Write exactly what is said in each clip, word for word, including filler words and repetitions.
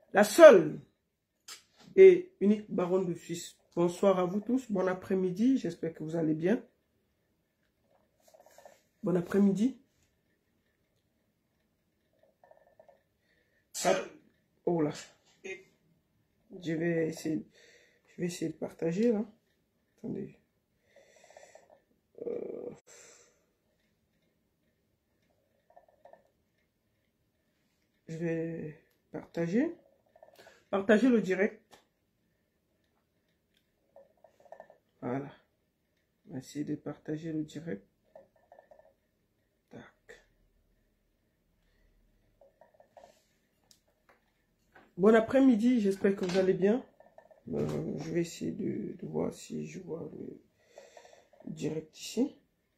La seule et unique baronne de Suisse. Bonsoir à vous tous, bon après-midi, j'espère que vous allez bien. Bon après-midi. Ah, oh là. Je vais essayer, je vais essayer de partager là. Attendez. Euh... Je vais partager. Partager le direct. Voilà. On va essayer de partager le direct. Tac. Bon après-midi, j'espère que vous allez bien. Euh, je vais essayer de, de voir si je vois le direct ici.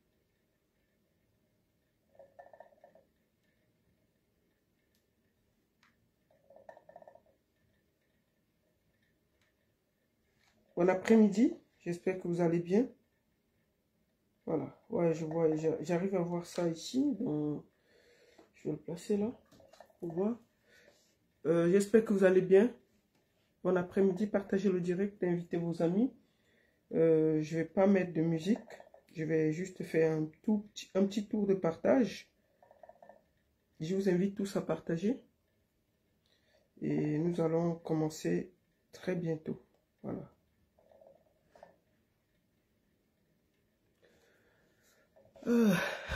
Bon après-midi, j'espère que vous allez bien. Voilà, ouais, je vois, j'arrive à voir ça ici. Donc, je vais le placer là pour voir. Euh, j'espère que vous allez bien. Bon après-midi, partagez le direct, invitez vos amis. Euh, je ne vais pas mettre de musique. Je vais juste faire un, tout petit, un petit tour de partage. Je vous invite tous à partager. Et nous allons commencer très bientôt. Voilà. Euh.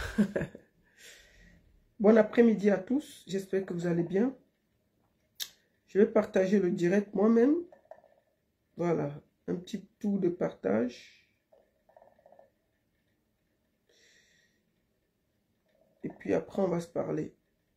Bon après-midi à tous. J'espère que vous allez bien. Je vais partager le direct moi-même. Voilà. Un petit tour de partage. Et puis après, on va se parler.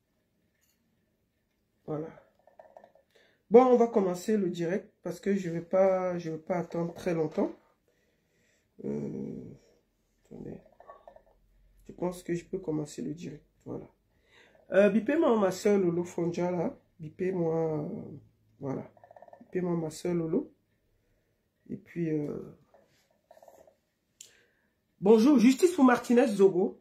Voilà. Bon, on va commencer le direct parce que je ne vais pas, je vais pas attendre très longtemps. Euh, attendez. Je pense que je peux commencer le direct. Voilà. Euh, bipez-moi ma soeur Lolo Fonja là. Bipez-moi. Euh, voilà. Bipez-moi ma soeur Lolo. Et puis. Euh... Bonjour, justice pour Martinez Zogo.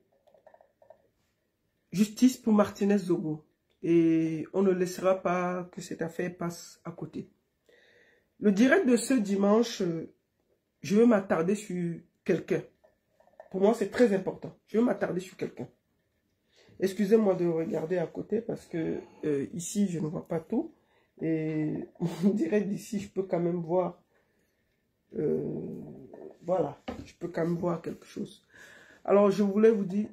Justice pour Martinez Zogo. Et on ne laissera pas que cette affaire passe à côté. Le direct de ce dimanche, je veux m'attarder sur quelqu'un. Pour moi, c'est très important. Je veux m'attarder sur quelqu'un. Excusez-moi de regarder à côté parce que euh, ici, je ne vois pas tout. Et mon direct d'ici, je peux quand même voir. Euh, voilà, je peux quand même voir quelque chose. Alors, je voulais vous dire...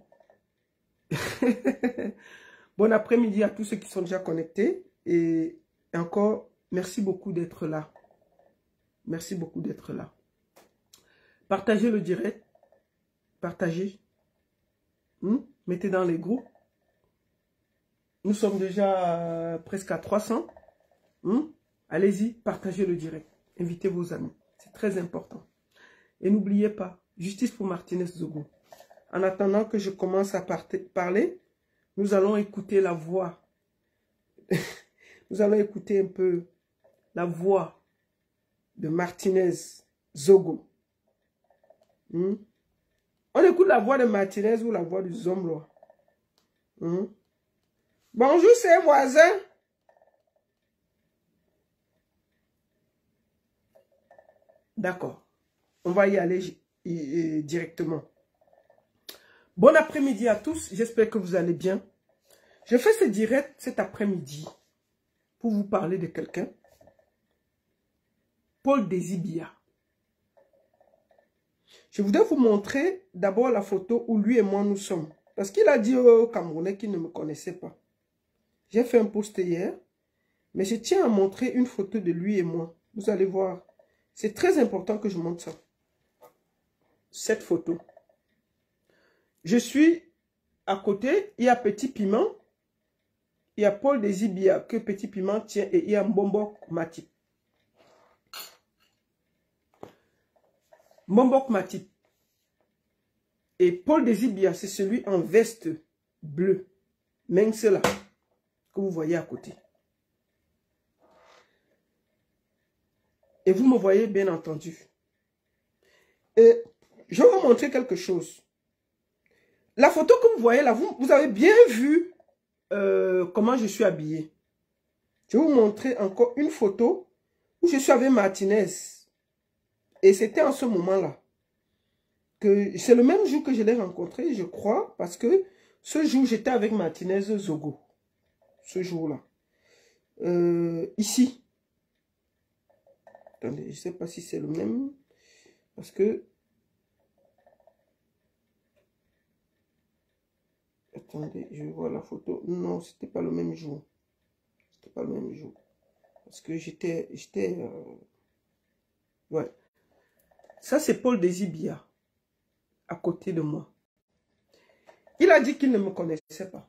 Bon après-midi à tous ceux qui sont déjà connectés. Et encore, merci beaucoup d'être là. Merci beaucoup d'être là. Partagez le direct. Partagez. Hmm? Mettez dans les groupes. Nous sommes déjà euh, presque à trois cents. Hmm? Allez-y, partagez le direct. Invitez vos amis. C'est très important. Et n'oubliez pas, justice pour Martinez Zogo. En attendant que je commence à parler, nous allons écouter la voix. Nous allons écouter un peu la voix de Martinez Zogo. Hmm? On écoute la voix de Martinez ou la voix du Zomblo. Hmm? Bonjour, ses voisins. D'accord. On va y aller directement. Bon après-midi à tous. J'espère que vous allez bien. Je fais ce direct cet après-midi pour vous parler de quelqu'un. Paul Désibia. Je voudrais vous montrer d'abord la photo où lui et moi nous sommes. Parce qu'il a dit aux Camerounais qu'il ne me connaissait pas. J'ai fait un post hier. Mais je tiens à montrer une photo de lui et moi. Vous allez voir. C'est très important que je montre ça. Cette photo. Je suis à côté. Il y a Petit Piment. Il y a Paul Désibia que Petit Piment tient. Et il y a Mbombok Matip. Mbombok Matip. Et Paul Désibia, c'est celui en veste bleue. Mince là. Que vous voyez à côté. Et vous me voyez bien entendu. Et je vais vous montrer quelque chose. La photo que vous voyez là, vous, vous avez bien vu euh, comment je suis habillé. Je vais vous montrer encore une photo où je suis avec Martinez. Et c'était en ce moment-là. que C'est le même jour que je l'ai rencontré, je crois, parce que ce jour, j'étais avec Martinez Zogo. Ce jour-là. Euh, ici. Attendez, je ne sais pas si c'est le même. Parce que... Attendez, je vois la photo. Non, c'était pas le même jour. C'était pas le même jour. Parce que j'étais... j'étais euh... Ouais. Ça, c'est Paul Désibia. À côté de moi. Il a dit qu'il ne me connaissait pas.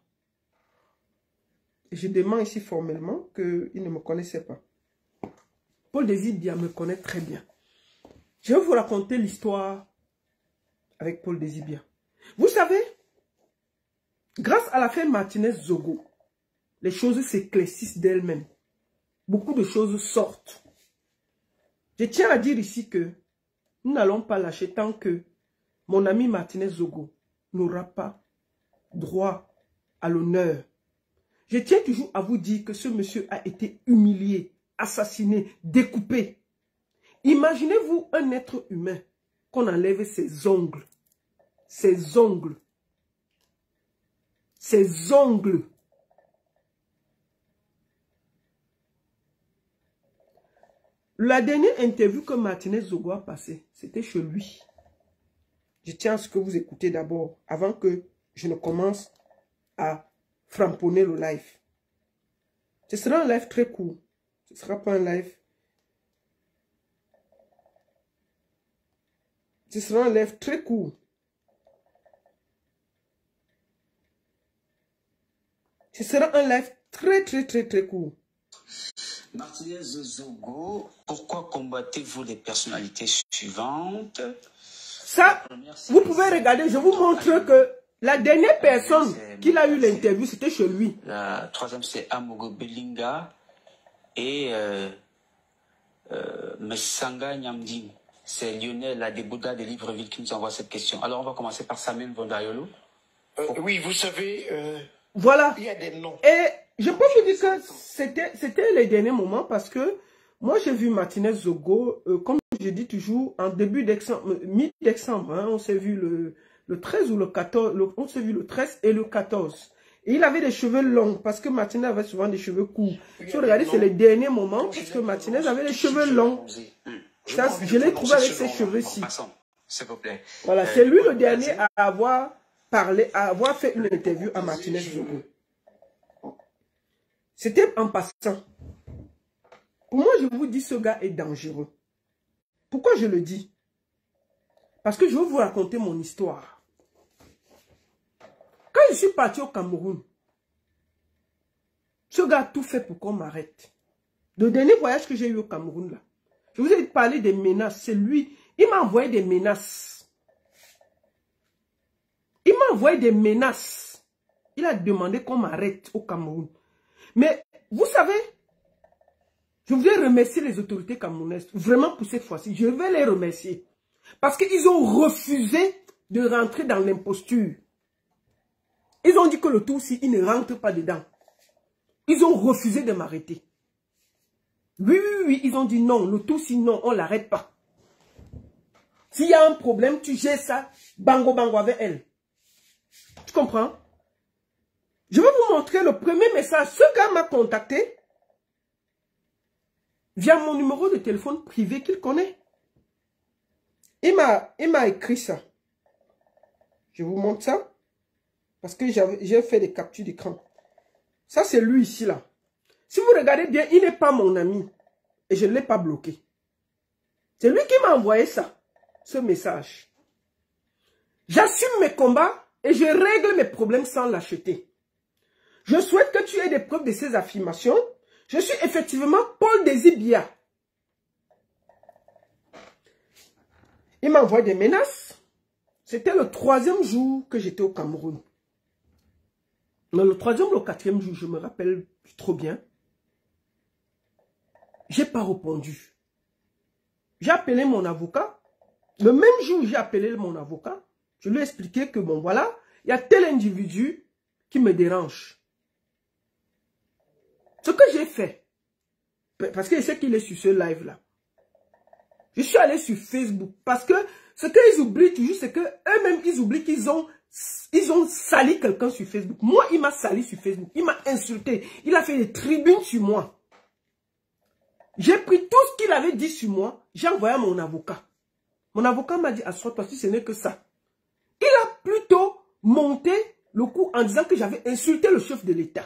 Et je demande ici formellement qu'il ne me connaissait pas. Paul Désibia me connaît très bien. Je vais vous raconter l'histoire avec Paul Désibia. Vous savez, grâce à l'affaire Martinez Zogo, les choses s'éclaircissent d'elles-mêmes. Beaucoup de choses sortent. Je tiens à dire ici que nous n'allons pas lâcher tant que mon ami Martinez Zogo n'aura pas droit à l'honneur. Je tiens toujours à vous dire que ce monsieur a été humilié, assassiné, découpé. Imaginez-vous un être humain qu'on enlève ses ongles, ses ongles, ses ongles. La dernière interview que Martinez Zogo a passée, c'était chez lui. Je tiens à ce que vous écoutez d'abord, avant que je ne commence à framponner le live. Ce sera un live très court. Ce ne sera pas un live. Ce sera un live très court. Ce sera un live très très très très court. Martinez Zogo, pourquoi combattez-vous les personnalités suivantes? Ça, vous pouvez regarder, je vous montre que la dernière personne qui a eu l'interview, c'était chez lui. La troisième, c'est Amogo Belinga et euh, euh, Messanga Nyamding. C'est Lionel Adebouda de Libreville qui nous envoie cette question. Alors, on va commencer par Samuel Vondayolo. Euh, oui, vous savez, euh, voilà. Il y a des noms. Et je peux vous dire que c'était les derniers moments parce que moi, j'ai vu Martinez Zogo, euh, comme je dis toujours, en début décembre, mi-décembre, hein, on s'est vu le, le treize ou le quatorze, le, on s'est vu le treize et le quatorze. Et il avait des cheveux longs parce que Martinez avait souvent des cheveux courts. Si vous regardez, c'est les derniers moments parce que Martinez avait les cheveux longs. Ça, je l'ai trouvé avec ses cheveux-ci. S'il vous plaît. Voilà, c'est lui le dernier à avoir parlé, à avoir fait une interview à Martinez Zogo. C'était en passant. Pour moi, je vous dis, ce gars est dangereux. Pourquoi je le dis? Parce que je vais vous raconter mon histoire. Quand je suis parti au Cameroun, ce gars a tout fait pour qu'on m'arrête. Le dernier voyage que j'ai eu au Cameroun, là, je vous ai parlé des menaces. C'est lui. Il m'a envoyé des menaces. Il m'a envoyé des menaces. Il a demandé qu'on m'arrête au Cameroun. Mais, vous savez, je voudrais remercier les autorités camerounaises. Vraiment pour cette fois-ci. Je vais les remercier. Parce qu'ils ont refusé de rentrer dans l'imposture. Ils ont dit que le Tutsi, il ne rentre pas dedans. Ils ont refusé de m'arrêter. Oui, oui, oui, ils ont dit non, le Tutsi, non, on ne l'arrête pas. S'il y a un problème, tu gères ça, bango bango avec elle. Tu comprends? Je vais vous montrer le premier message. Ce gars m'a contacté via mon numéro de téléphone privé qu'il connaît. Il m'a écrit ça. Je vous montre ça. Parce que j'ai fait des captures d'écran. Ça, c'est lui ici, là. Si vous regardez bien, il n'est pas mon ami. Et je ne l'ai pas bloqué. C'est lui qui m'a envoyé ça. Ce message. J'assume mes combats et je règle mes problèmes sans l'acheter. Je souhaite que tu aies des preuves de ces affirmations. Je suis effectivement Paul Désibia. Il m'a envoyé des menaces. C'était le troisième jour que j'étais au Cameroun. Mais le troisième ou le quatrième jour, je me rappelle trop bien. J'ai pas répondu. J'ai appelé mon avocat. Le même jour où j'ai appelé mon avocat, je lui ai expliqué que bon voilà, il y a tel individu qui me dérange. Ce que j'ai fait, parce que je sais qu'il est sur ce live-là. Je suis allé sur Facebook parce que ce qu'ils oublient toujours, c'est qu'eux-mêmes, ils oublient qu'ils ont, ils ont sali quelqu'un sur Facebook. Moi, il m'a sali sur Facebook. Il m'a insulté. Il a fait des tribunes sur moi. J'ai pris tout ce qu'il avait dit sur moi. J'ai envoyé à mon avocat. Mon avocat m'a dit, assois parce que ce n'est que ça. Il a plutôt monté le coup en disant que j'avais insulté le chef de l'État.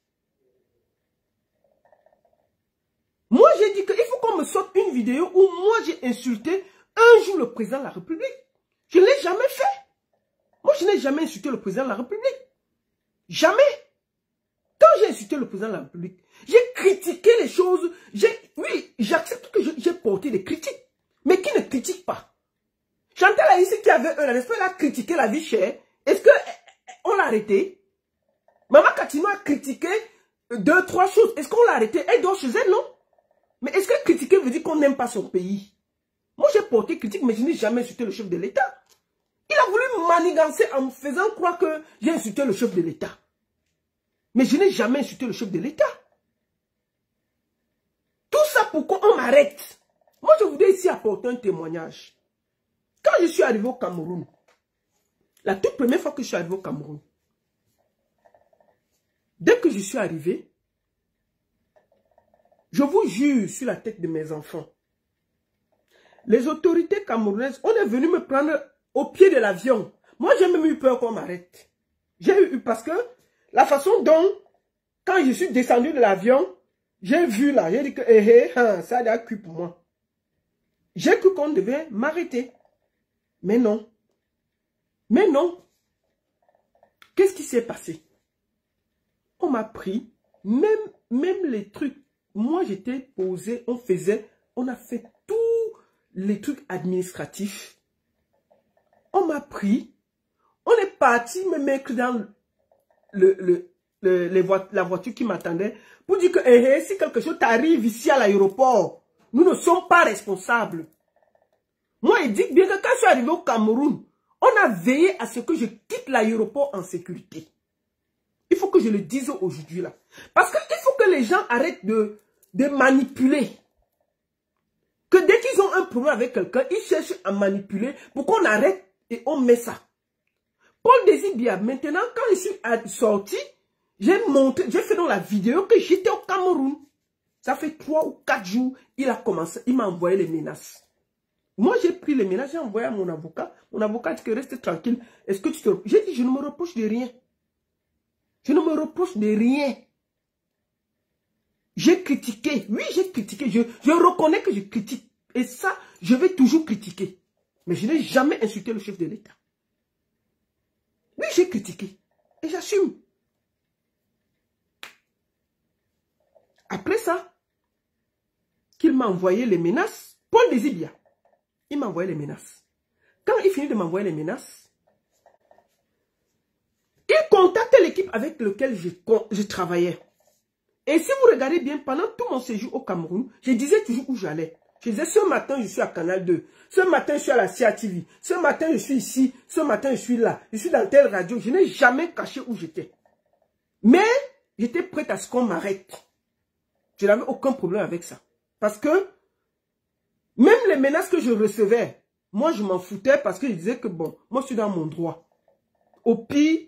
Moi, j'ai dit qu'il faut qu'on me sorte une vidéo où moi, j'ai insulté un jour le président de la République. Je ne l'ai jamais fait. Moi, je n'ai jamais insulté le président de la République. Jamais. Quand j'ai insulté le président de la République, j'ai critiqué les choses. Oui, j'accepte que j'ai porté des critiques. Mais qui ne critique pas? Chantal a ici qui avait un, n'est-ce pas, elle a critiqué la vie chère. Est-ce qu'on l'a arrêté? Maman Katino a critiqué deux, trois choses. Est-ce qu'on l'a arrêté? Elle dort chez elle, non? Mais est-ce que critiquer veut dire qu'on n'aime pas son pays? Moi, j'ai porté critique, mais je n'ai jamais insulté le chef de l'État. Il a voulu manigancer en me faisant croire que j'ai insulté le chef de l'État. Mais je n'ai jamais insulté le chef de l'État. Tout ça pour qu'on m'arrête. Moi, je voudrais ici apporter un témoignage. Quand je suis arrivé au Cameroun, la toute première fois que je suis arrivé au Cameroun, dès que je suis arrivé, je vous jure sur la tête de mes enfants, les autorités camerounaises, on est venu me prendre au pied de l'avion. Moi, j'ai même eu peur qu'on m'arrête. J'ai eu, parce que la façon dont, quand je suis descendu de l'avion, j'ai vu là, j'ai dit que eh, eh, ça a cru pour moi. J'ai cru qu'on devait m'arrêter. Mais non. Mais non. Qu'est-ce qui s'est passé? On m'a pris, même, même les trucs. Moi, j'étais posé, on faisait, on a fait tous les trucs administratifs. On m'a pris, on est parti me mettre dans le, le, le, les vo la voiture qui m'attendait pour dire que eh, eh, si quelque chose t'arrive ici à l'aéroport, nous ne sommes pas responsables. Moi, il dit bien que quand je suis arrivé au Cameroun, on a veillé à ce que je quitte l'aéroport en sécurité. Il faut que je le dise aujourd'hui là. Parce qu'il faut que les gens arrêtent de, de manipuler. Que dès qu'ils ont un problème avec quelqu'un, ils cherchent à manipuler pour qu'on arrête et on met ça. Paul Désibia, maintenant, quand je suis sorti, j'ai montré, j'ai fait dans la vidéo que j'étais au Cameroun. Ça fait trois ou quatre jours, il a commencé, il m'a envoyé les menaces. Moi, j'ai pris les menaces, j'ai envoyé à mon avocat. Mon avocat dit que reste tranquille. Est-ce que tu te... J'ai dit, je ne me reproche de rien. Je ne me reproche de rien. J'ai critiqué. Oui, j'ai critiqué. Je, je reconnais que je critique. Et ça, je vais toujours critiquer. Mais je n'ai jamais insulté le chef de l'État. Oui, j'ai critiqué. Et j'assume. Après ça, qu'il m'a envoyé les menaces, Paul Désibia, il m'a envoyé les menaces. Quand il finit de m'envoyer les menaces, il contacte l'équipe avec laquelle je, je travaillais. Et si vous regardez bien, pendant tout mon séjour au Cameroun, je disais toujours où j'allais. Je disais, ce matin, je suis à Canal deux. Ce matin, je suis à la C A T V. Ce matin, je suis ici. Ce matin, je suis là. Je suis dans telle radio. Je n'ai jamais caché où j'étais. Mais, j'étais prête à ce qu'on m'arrête. Je n'avais aucun problème avec ça. Parce que, même les menaces que je recevais, moi, je m'en foutais parce que je disais que, bon, moi, je suis dans mon droit. Au pire,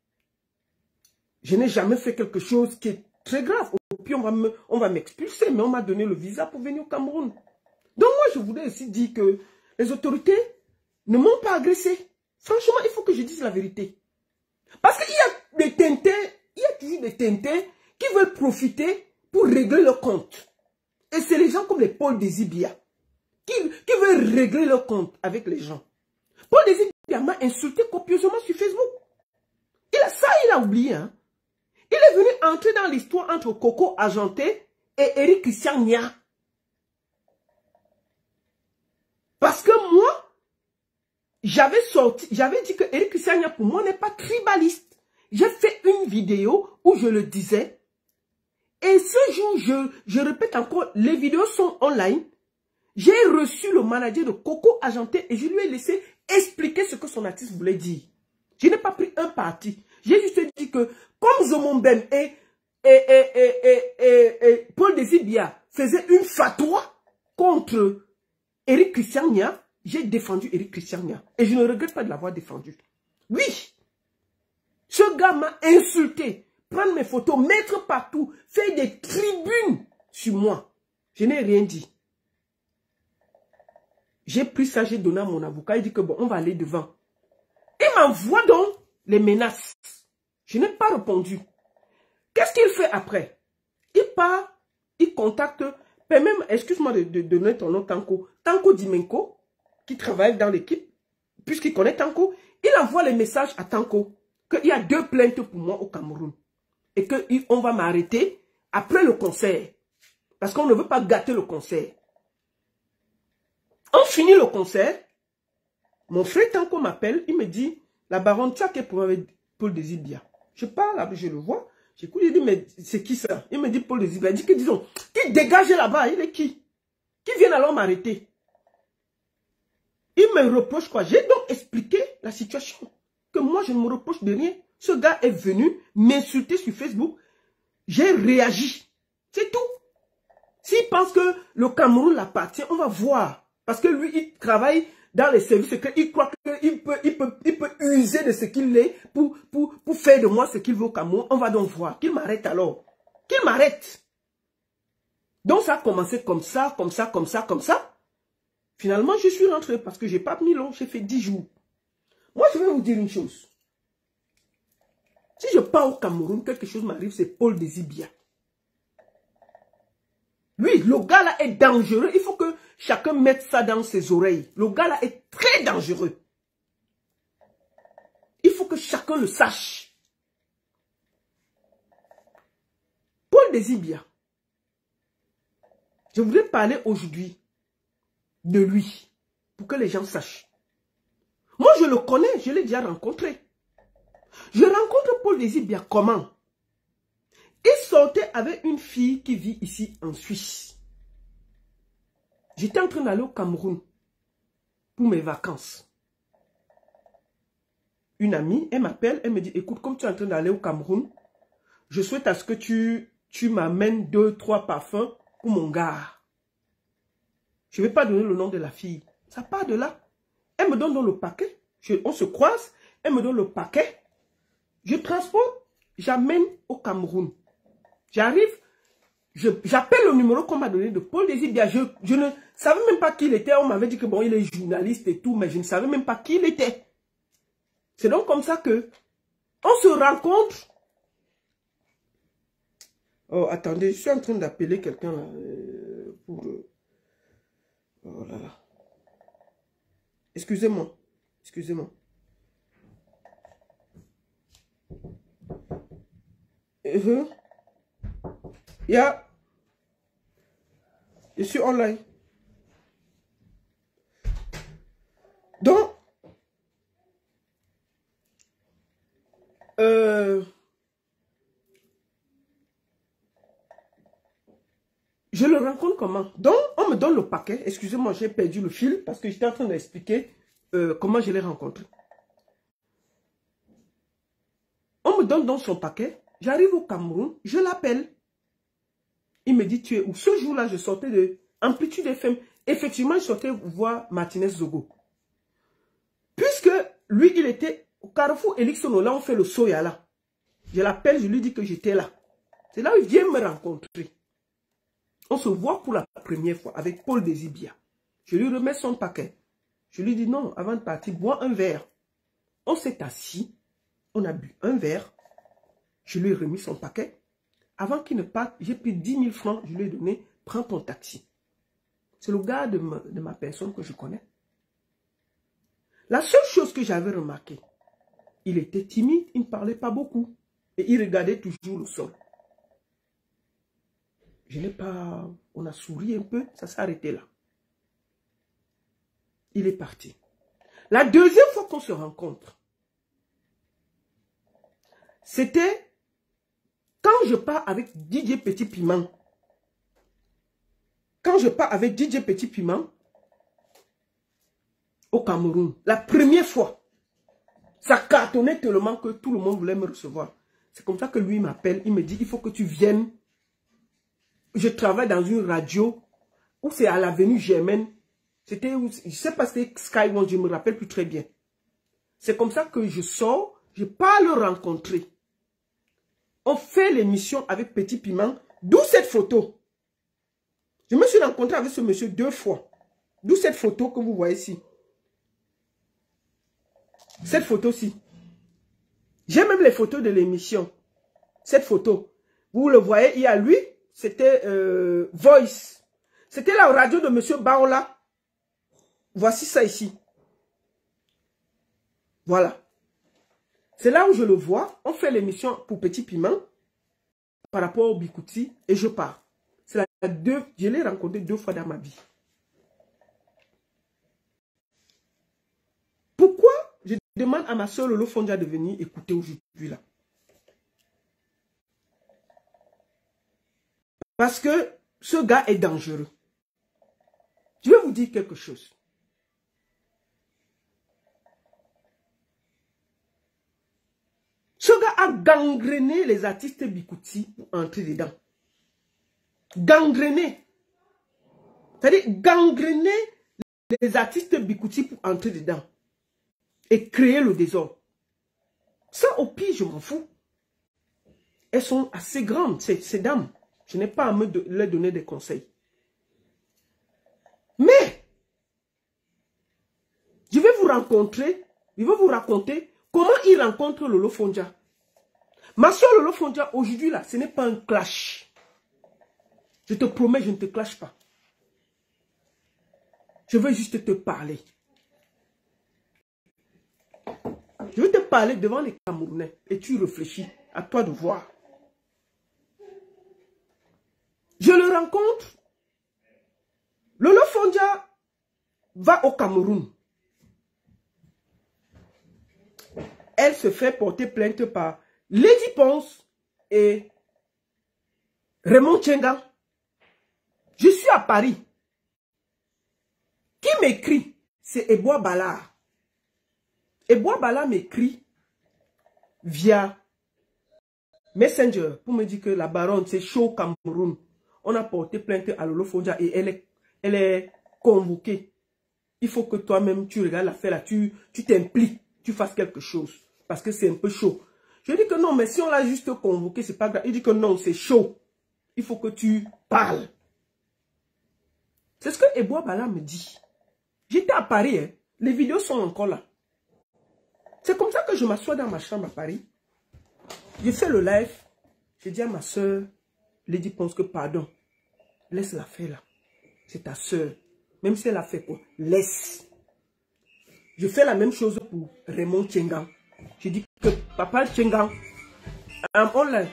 je n'ai jamais fait quelque chose qui est très grave. Au pire, on va m'expulser, mais on m'a donné le visa pour venir au Cameroun. Donc, moi, je voudrais aussi dire que les autorités ne m'ont pas agressé. Franchement, il faut que je dise la vérité. Parce qu'il y a des tintins, il y a toujours des tintins qui veulent profiter pour régler leur compte. Et c'est les gens comme les Paul Désibia qui, qui veulent régler leur compte avec les gens. Paul Désibia m'a insulté copieusement sur Facebook. Il a, ça, il a oublié. Hein. Il est venu entrer dans l'histoire entre Coco Argenté et Eric Christian Nia. Parce que moi, j'avais sorti, j'avais dit que Eric Christian Nia pour moi n'est pas tribaliste. J'ai fait une vidéo où je le disais. Et ce jour, je, je répète encore, les vidéos sont online. J'ai reçu le manager de Coco Argenté et je lui ai laissé expliquer ce que son artiste voulait dire. Je n'ai pas pris un parti. J'ai juste dit que comme Zomomben et, et, et, et, et, et, et Paul Désibia faisait une fatwa contre Éric Christian Nia, j'ai défendu Éric Christian Nia. Et je ne regrette pas de l'avoir défendu. Oui. Ce gars m'a insulté. Prendre mes photos, mettre partout, faire des tribunes sur moi. Je n'ai rien dit. J'ai pris ça, j'ai donné à mon avocat. Il dit que bon, on va aller devant. Il m'envoie donc les menaces. Je n'ai pas répondu. Qu'est-ce qu'il fait après? Il part, il contacte, même, excuse-moi de, de, de donner ton nom, Tanko. Tanko Dimenko, qui travaille dans l'équipe, puisqu'il connaît Tanko, il envoie les messages à Tanko qu'il y a deux plaintes pour moi au Cameroun. Et qu'on va m'arrêter après le concert. Parce qu'on ne veut pas gâter le concert. On finit le concert. Mon frère Tanko m'appelle, il me dit, la baronne, tu as quel problème avec Paul Désibia? Je parle, je le vois. J'écoute, il dit, mais c'est qui ça? Il me dit Paul Désibia. Il dit que disons, qui dégage là-bas? Il est qui? Qui vient alors m'arrêter? Il me reproche quoi? J'ai donc expliqué la situation. Que moi, je ne me reproche de rien. Ce gars est venu m'insulter sur Facebook. J'ai réagi. C'est tout. S'il pense que le Cameroun l'appartient, on va voir. Parce que lui, il travaille dans les services, il croit qu'il peut, il peut, il peut user de ce qu'il est pour, pour, pour faire de moi ce qu'il veut au Cameroun. On va donc voir. Qu'il m'arrête alors. Qu'il m'arrête. Donc ça a commencé comme ça, comme ça, comme ça, comme ça. Finalement, je suis rentré parce que je n'ai pas mis long. J'ai fait dix jours. Moi, je vais vous dire une chose. Si je pars au Cameroun, quelque chose m'arrive, c'est Paul Désibia. Lui, le gars là est dangereux. Il faut que chacun mette ça dans ses oreilles. Le gars là est très dangereux. Il faut que chacun le sache. Paul Désibia. Je voudrais parler aujourd'hui de lui. Pour que les gens sachent. Moi, je le connais. Je l'ai déjà rencontré. Je rencontre Paul Désibia comment? Il sortait avec une fille qui vit ici en Suisse. J'étais en train d'aller au Cameroun pour mes vacances. Une amie, elle m'appelle, elle me dit, écoute, comme tu es en train d'aller au Cameroun, je souhaite à ce que tu, tu m'amènes deux, trois parfums pour mon gars. Je ne vais pas donner le nom de la fille. Ça part de là. Elle me donne dans le paquet. Je, on se croise, elle me donne le paquet. Je transporte, j'amène au Cameroun. J'arrive, j'appelle le numéro qu'on m'a donné de Paul Désibia. Je, je ne savais même pas qui il était. On m'avait dit que bon, il est journaliste et tout, mais je ne savais même pas qui il était. C'est donc comme ça que on se rencontre. Oh, attendez, je suis en train d'appeler quelqu'un là euh, pour. Euh, oh là là. Excusez-moi, excusez-moi. Uh-huh. Yeah. Je suis online. Donc, euh, je le rencontre comment? Donc, on me donne le paquet. Excusez-moi, j'ai perdu le fil parce que j'étais en train d'expliquer euh, comment je l'ai rencontré. On me donne donc son paquet. J'arrive au Cameroun, je l'appelle. Il me dit, tu es où? Ce jour-là, je sortais de Amplitude F M. Effectivement, je sortais voir Martinez Zogo. Puisque lui, il était au Carrefour Elixono, là, on fait le soya là. Je l'appelle, je lui dis que j'étais là. C'est là où il vient me rencontrer. On se voit pour la première fois avec Paul Désibia. Je lui remets son paquet. Je lui dis non, avant de partir, bois un verre. On s'est assis, on a bu un verre. Je lui ai remis son paquet. Avant qu'il ne parte, j'ai pris dix mille francs, je lui ai donné, prends ton taxi. C'est le gars de ma, de ma personne que je connais. La seule chose que j'avais remarqué, il était timide, il ne parlait pas beaucoup. Et il regardait toujours le sol. Je n'ai pas... On a souri un peu, ça s'est arrêté là. Il est parti. La deuxième fois qu'on se rencontre, c'était quand je pars avec Didier Petit Piment. Quand je pars avec Didier Petit Piment au Cameroun, la première fois, ça cartonnait tellement que tout le monde voulait me recevoir. C'est comme ça que lui m'appelle, il me dit, il faut que tu viennes je travaille dans une radio où c'est à l'avenue Germaine. C'était, je ne sais pas si c'était Sky One, je ne me rappelle plus très bien. C'est comme ça que je sors, je pars le rencontrer. On fait l'émission avec Petit Piment, d'où cette photo. Je me suis rencontré avec ce monsieur deux fois. D'où cette photo que vous voyez ici. Cette photo-ci. J'ai même les photos de l'émission. Cette photo. Vous le voyez, il y a lui, c'était euh, Voice. C'était la radio de monsieur Baola. Voici ça ici. Voilà. C'est là où je le vois. On fait l'émission pour Petit Piment par rapport au Bikouti et je pars. C'est la deux, je l'ai rencontré deux fois dans ma vie. Pourquoi je demande à ma soeur Lolo Fondia de venir écouter aujourd'hui là? Parce que ce gars est dangereux. Je vais vous dire quelque chose. Ce gars a gangréné les artistes Bikouti pour entrer dedans. Gangréné. C'est-à-dire gangréné les artistes Bikouti pour entrer dedans. Et créer le désordre. Ça, au pire, je m'en fous. Elles sont assez grandes, ces, ces dames. Je n'ai pas à me de, leur donner des conseils. Mais, je vais vous rencontrer, je vais vous raconter comment il rencontre Lolo Fondia. Ma soeur Lolo Fondia, aujourd'hui là, ce n'est pas un clash. Je te promets, je ne te clash pas. Je veux juste te parler. Je veux te parler devant les Camerounais et tu réfléchis, à toi de voir. Je le rencontre. Lolo Fondia va au Cameroun. Elle se fait porter plainte par Lady Ponce et Raymond Tchenga. Je suis à Paris. Qui m'écrit? C'est Eboa Bala. Eboa Bala m'écrit via Messenger pour me dire que la baronne, c'est chaud au Cameroun. On a porté plainte à Lolo Fondia et elle est, elle est convoquée. Il faut que toi-même, tu regardes l'affaire là, tu t'impliques, tu fasses quelque chose. Parce que c'est un peu chaud. Je dis que non, mais si on l'a juste convoqué, c'est pas grave. Il dit que non, c'est chaud. Il faut que tu parles. C'est ce que Eboa Bala me dit. J'étais à Paris, hein. Les vidéos sont encore là. C'est comme ça que je m'assois dans ma chambre à Paris. J'ai fait le live. J'ai dit à ma soeur, Lady Ponce, que pardon. Laisse-la faire là. C'est ta soeur. Même si elle a fait quoi, laisse. Je fais la même chose pour Raymond Tchenga. Je dis que papa Tchenga, I'm online.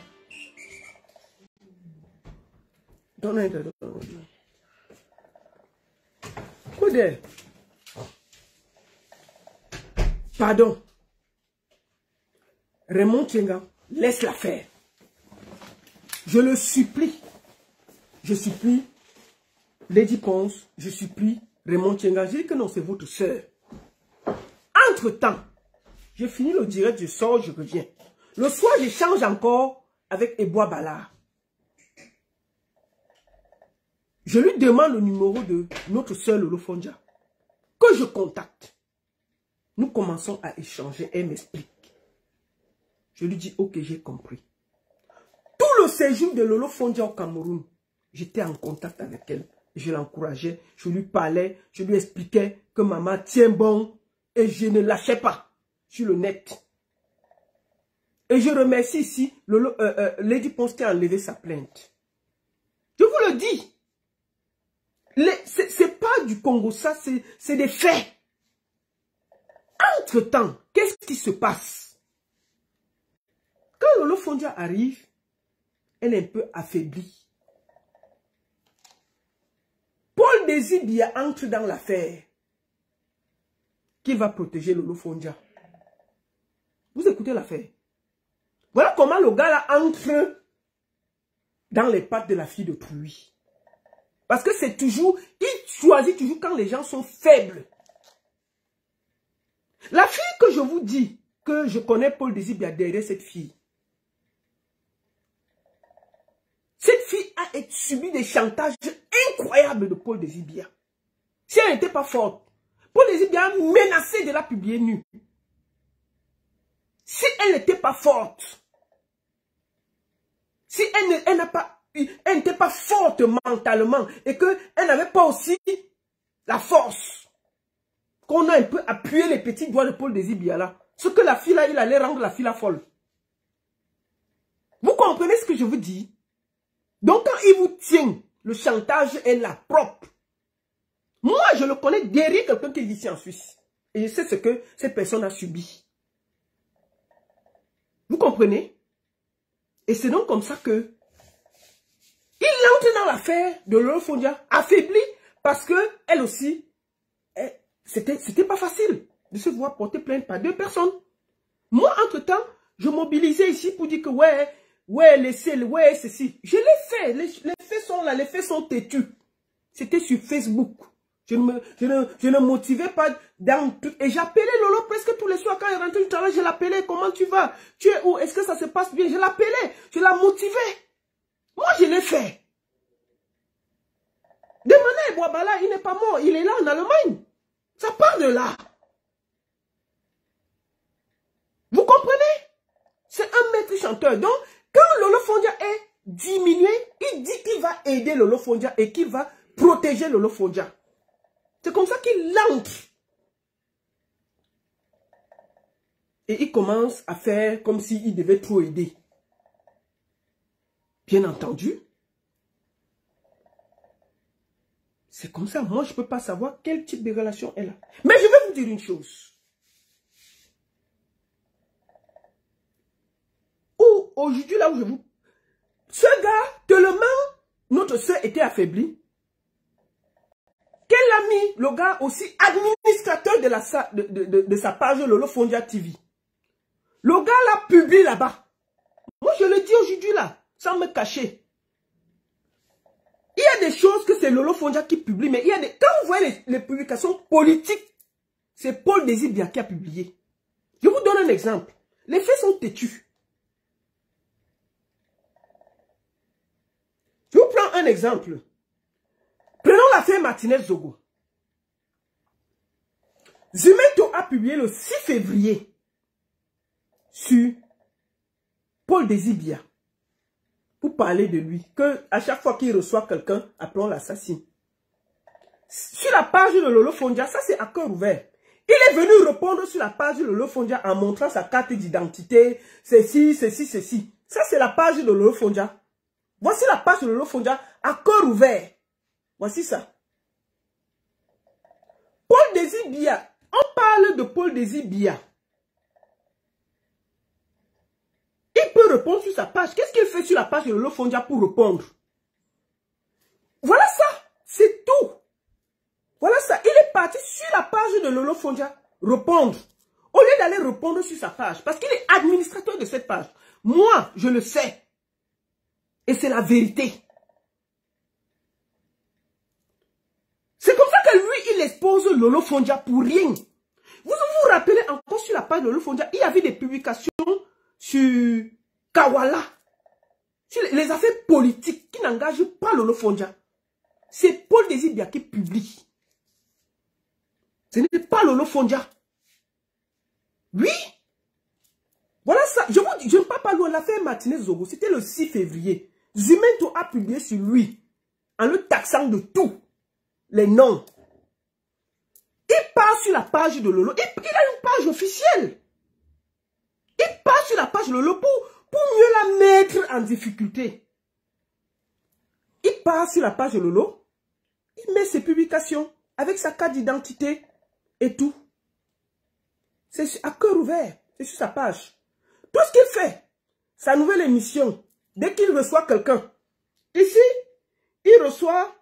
Don't enter. Quoi de? Pardon. Raymond Tchenga, laisse-la faire. Je le supplie. Je supplie Lady Ponce, je supplie Raymond Tchenga. Je dis que non, c'est votre soeur. Entre-temps, j'ai fini le direct, je sors, je reviens. Le soir, j'échange encore avec Eboa Bala. Je lui demande le numéro de notre soeur Lolo Fondia, que je contacte. Nous commençons à échanger, elle m'explique. Je lui dis, ok, j'ai compris. Tout le séjour de Lolo Fondia au Cameroun, j'étais en contact avec elle. Je l'encourageais, je lui parlais, je lui expliquais que maman tient bon et je ne lâchais pas sur le net. Et je remercie ici Lolo, euh, euh, Lady Ponce qui a enlevé sa plainte. Je vous le dis. C'est pas du Congo, ça, c'est des faits. Entre-temps, qu'est-ce qui se passe? Quand Lolo Fondia arrive, elle est un peu affaiblie. Paul Désibia entre dans l'affaire. Qui va protéger Lolo Fondia? Vous écoutez l'affaire. Voilà comment le gars là entre dans les pattes de la fille d'autrui. Parce que c'est toujours, il choisit toujours quand les gens sont faibles. La fille que je vous dis, que je connais Paul Désibia derrière cette fille. Cette fille a subi des chantages incroyables de Paul Désir-Biya. Si elle n'était pas forte, Paul Désir-Biya a menacé de la publier nue. Si elle n'était pas forte, si elle n'a pas, elle n'était pas forte mentalement et qu'elle n'avait pas aussi la force, qu'on a un peu appuyé les petits doigts de Paul Désir-Biya là, ce que la fille là, il allait rendre la fille là folle. Vous comprenez ce que je vous dis? Donc quand il vous tient, le chantage est là, propre. Moi, je le connais derrière quelqu'un qui est ici en Suisse. Et je sais ce que cette personne a subi. Vous comprenez? Et c'est donc comme ça que il entre dans l'affaire de Lolo Fondia, affaibli, parce que elle aussi, c'était c'était pas facile de se voir porter plainte par deux personnes. Moi, entre-temps, je mobilisais ici pour dire que ouais, ouais, laissez, ouais, ceci. Je l'ai fait, les, les faits sont là, les faits sont têtus. C'était sur Facebook. Je ne, me, je, ne, je ne motivais pas dans tout. Et j'appelais Lolo presque tous les soirs quand il rentrait du travail. Je l'appelais. Comment tu vas? Tu es où? Est-ce que ça se passe bien? Je l'appelais. Je la motivais. Moi, je l'ai fait. Demandez Boabala, il n'est pas mort. Il est là en Allemagne. Ça part de là. Vous comprenez? C'est un maître chanteur. Donc, quand Lolo Fondia est diminué, il dit qu'il va aider Lolo Fondia et qu'il va protéger Lolo Fondia. C'est comme ça qu'il entre. Et il commence à faire comme s'il devait trop aider. Bien entendu. C'est comme ça. Moi, je ne peux pas savoir quel type de relation elle a. Mais je vais vous dire une chose. Ou aujourd'hui, là où je vous... Ce gars, tellement notre soeur était affaiblie, qu'elle a mis le gars aussi administrateur de, la, de, de, de, de sa page Lolo Fondia T V. Le gars l'a publié là-bas. Moi, je le dis aujourd'hui là, sans me cacher. Il y a des choses que c'est Lolo Fondia qui publie, mais il y a des... Quand vous voyez les, les publications politiques, c'est Paul Désir-Biya qui a publié. Je vous donne un exemple. Les faits sont têtus. Je vous prends un exemple. Prenons l'affaire Martinez-Zogo. Zumento a publié le six février sur Paul Désir-Biya pour parler de lui. Que à chaque fois qu'il reçoit quelqu'un, appelons l'assassine. Sur la page de Lolo Fondia, ça c'est à cœur ouvert. Il est venu répondre sur la page de Lolo Fondia en montrant sa carte d'identité. Ceci, ceci, ceci. Ça c'est la page de Lolo Fondia. Voici la page de Lolo Fondia à cœur ouvert. Voici ça. Paul Désir-Biya. On parle de Paul Désir-Biya. Il peut répondre sur sa page. Qu'est-ce qu'il fait sur la page de Lolo Fondia pour répondre? Voilà ça. C'est tout. Voilà ça. Il est parti sur la page de Lolo Fondia répondre. Au lieu d'aller répondre sur sa page. Parce qu'il est administrateur de cette page. Moi, je le sais. Et c'est la vérité. C'est comme ça que lui, il expose Lolo Fondia pour rien. Vous vous rappelez encore sur la page de Lolo Fondia, il y avait des publications sur Kawala, sur les affaires politiques qui n'engagent pas Lolo Fondia. C'est Paul Désir-Biya qui publie. Ce n'est pas Lolo Fondia. Oui. Voilà ça. Je vous dis, je ne parle pas de l'affaire Martinez-Zogo. C'était le six février. Zumento a publié sur lui en le taxant de tout. Les noms. Il part sur la page de Lolo. Il, il a une page officielle. Il part sur la page de Lolo pour, pour mieux la mettre en difficulté. Il part sur la page de Lolo. Il met ses publications avec sa carte d'identité et tout. C'est à cœur ouvert. C'est sur sa page. Tout ce qu'il fait, sa nouvelle émission, dès qu'il reçoit quelqu'un, ici, il reçoit,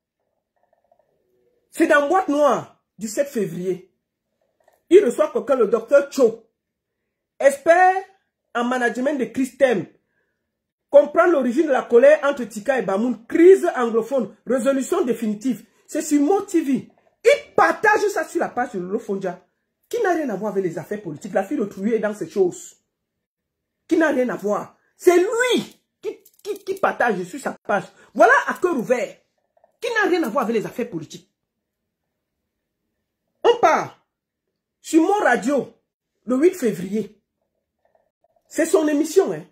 c'est dans Boîte Noire, du sept février. Il reçoit quelqu'un, le docteur Cho, expert en management de Christem, comprendre l'origine de la colère entre Tika et Bamoun, crise anglophone, résolution définitive. C'est sur Mo T V. Il partage ça sur la page de Lolo Fondia, qui n'a rien à voir avec les affaires politiques. La fille d'autrui est dans ces choses. Qui n'a rien à voir. C'est lui qui, qui, qui partage sur sa page. Voilà à cœur ouvert. Qui n'a rien à voir avec les affaires politiques. On part sur mon radio le huit février. C'est son émission. Hein.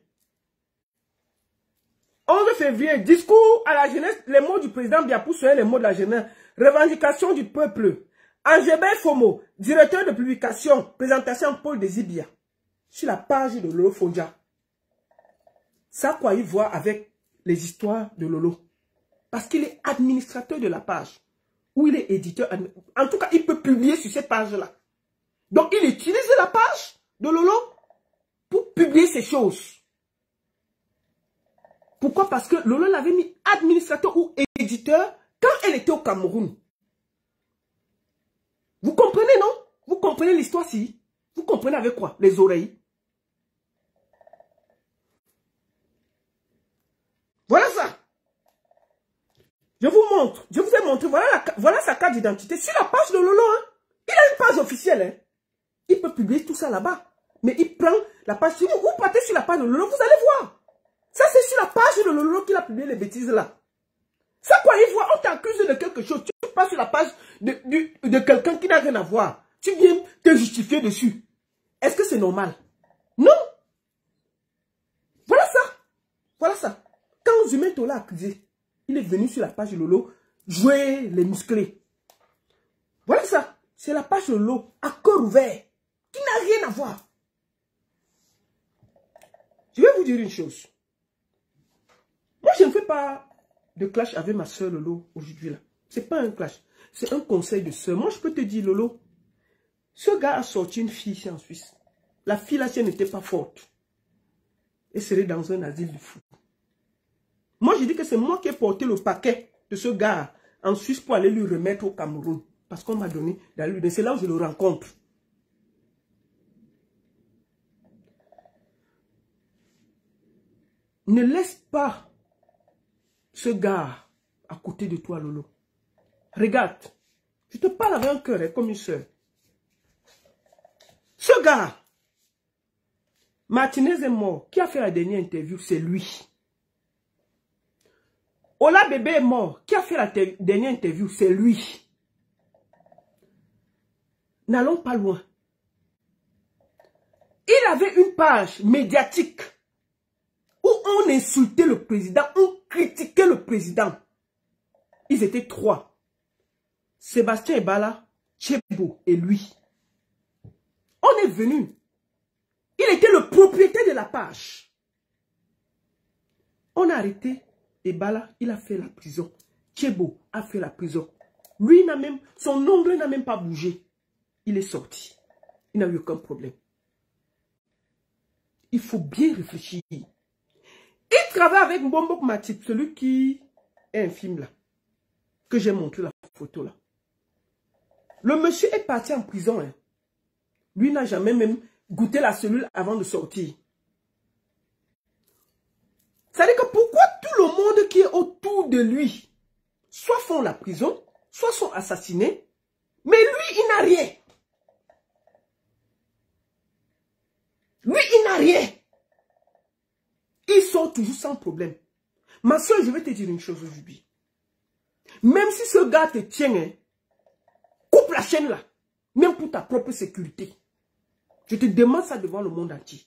onze février, discours à la jeunesse, les mots du président Biapou sont les mots de la jeunesse. Revendication du peuple. Angébé Fomo, directeur de publication, présentation Paul Désibia. Sur la page de Lolo Fonja. Ça quoi il voit avec les histoires de Lolo. Parce qu'il est administrateur de la page. Ou il est éditeur. En tout cas, il peut publier sur cette page-là. Donc, il utilise la page de Lolo pour publier ces choses. Pourquoi? Parce que Lolo l'avait mis administrateur ou éditeur quand elle était au Cameroun. Vous comprenez, non? Vous comprenez l'histoire-ci? Vous comprenez avec quoi? Les oreilles. Voilà ça. Je vous montre. Je vous ai montré. Voilà, la, voilà sa carte d'identité. Sur la page de Lolo, hein. Il a une page officielle. Hein. Il peut publier tout ça là-bas. Mais il prend la page. Si vous, vous partez sur la page de Lolo, vous allez voir. Ça, c'est sur la page de Lolo qu'il a publié les bêtises là. Ça, quoi, il voit, on t'accuse de quelque chose. Tu passes sur la page de, de, de quelqu'un qui n'a rien à voir. Tu viens te justifier dessus. Est-ce que c'est normal? Non. Voilà ça. Voilà ça. Quand Zumeto l'a accusé, il est venu sur la page de Lolo jouer les musclés. Voilà ça. C'est la page de Lolo à cœur ouvert qui n'a rien à voir. Je vais vous dire une chose. Moi, je ne fais pas de clash avec ma soeur Lolo aujourd'hui là. Ce n'est pas un clash. C'est un conseil de soeur. Moi, je peux te dire, Lolo, ce gars a sorti une fille ici en Suisse. La fille là, si elle n'était pas forte, elle serait dans un asile de fou. Moi, je dis que c'est moi qui ai porté le paquet de ce gars en Suisse pour aller lui remettre au Cameroun. Parce qu'on m'a donné d'aller lui. C'est là où je le rencontre. Ne laisse pas ce gars à côté de toi, Lolo. Regarde. Je te parle avec un cœur, hein, comme une soeur. Ce gars, Martinez est mort. Qui a fait la dernière interview? C'est lui. Ola Bébé est mort. Qui a fait la dernière interview? C'est lui. N'allons pas loin. Il avait une page médiatique où on insultait le président, on critiquait le président. Ils étaient trois. Sébastien Ebala, Tchebo et lui. On est venu. Il était le propriétaire de la page. On a arrêté Ebala, il a fait la prison. Tchebo a fait la prison. Lui n'a même, son ongle n'a même pas bougé. Il est sorti. Il n'a eu aucun problème. Il faut bien réfléchir. Il travaille avec Mbombo Matip, celui qui est un film là. Que j'ai montré la photo là. Le monsieur est parti en prison. Hein. Lui n'a jamais même goûté la cellule avant de sortir. C'est-à-dire que pourquoi tout le monde qui est autour de lui, soit font la prison, soit sont assassinés, mais lui, il n'a rien. Lui, il n'a rien. Il sort toujours sans problème. Ma soeur, je vais te dire une chose aujourd'hui. Même si ce gars te tient, hein, coupe la chaîne là. Même pour ta propre sécurité. Je te demande ça devant le monde entier.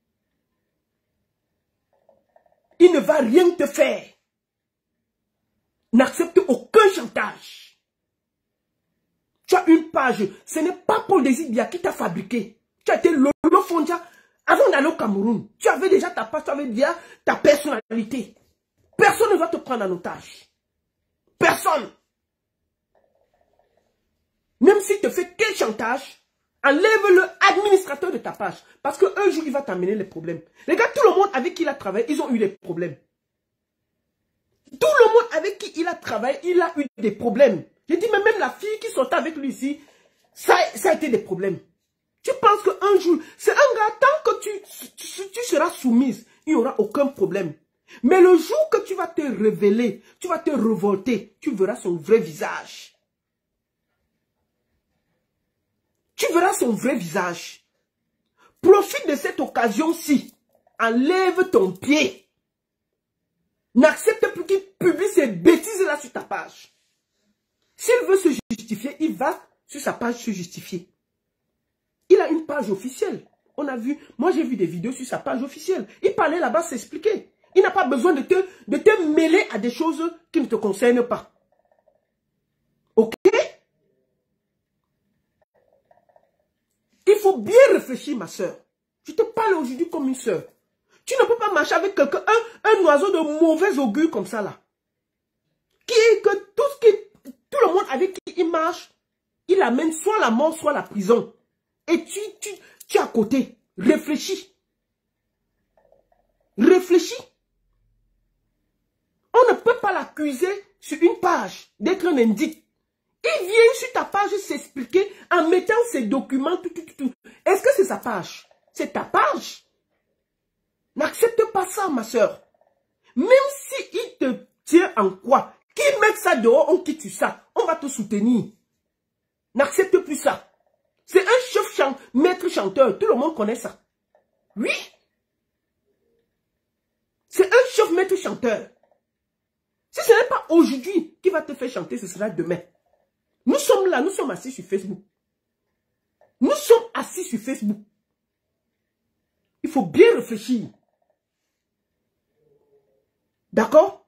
Il ne va rien te faire. N'accepte aucun chantage. Tu as une page. Ce n'est pas Paul Désibia qui t'a fabriqué. Tu as été Lolo Fonja. Avant d'aller au Cameroun, tu avais déjà ta page, tu avais déjà ta personnalité. Personne ne va te prendre en otage. Personne. Même s'il te fait quel chantage, enlève-le administrateur de ta page. Parce qu'un jour, il va t'amener les problèmes. Regarde, tout le monde avec qui il a travaillé, ils ont eu des problèmes. Tout le monde avec qui il a travaillé, il a eu des problèmes. Je dis, mais même la fille qui sortait avec lui ici, ça, ça a été des problèmes. Tu penses qu'un jour, c'est un gars, tant que tu, tu, tu seras soumise, il n'y aura aucun problème. Mais le jour que tu vas te révéler, tu vas te révolter, tu verras son vrai visage. Tu verras son vrai visage. Profite de cette occasion-ci. Enlève ton pied. N'accepte plus qu'il publie ces bêtises-là sur ta page. S'il veut se justifier, il va sur sa page se justifier. Il a une page officielle. On a vu, moi j'ai vu des vidéos sur sa page officielle. Il parlait là-bas, s'expliquer. Il n'a pas besoin de te, de te mêler à des choses qui ne te concernent pas. Ok? Il faut bien réfléchir, ma soeur. Je te parle aujourd'hui comme une soeur. Tu ne peux pas marcher avec quelqu'un, un, un oiseau de mauvais augure comme ça là. Qui est que tout, ce qui, tout le monde avec qui il marche, il amène soit la mort, soit la prison. Et tu, tu, tu es à côté. Réfléchis. Réfléchis. On ne peut pas l'accuser sur une page d'être un indique. Il vient sur ta page s'expliquer en mettant ses documents, tout, tout, tout, tout. Est-ce que c'est sa page? C'est ta page. N'accepte pas ça, ma soeur. Même s'il te tient en quoi, qu'il mette ça dehors, on quitte ça. On va te soutenir. N'accepte plus ça. C'est un chef chant, maître chanteur. Tout le monde connaît ça. Oui. C'est un chef maître chanteur. Si ce n'est pas aujourd'hui qui va te faire chanter, ce sera demain. Nous sommes là, nous sommes assis sur Facebook. Nous sommes assis sur Facebook. Il faut bien réfléchir. D'accord?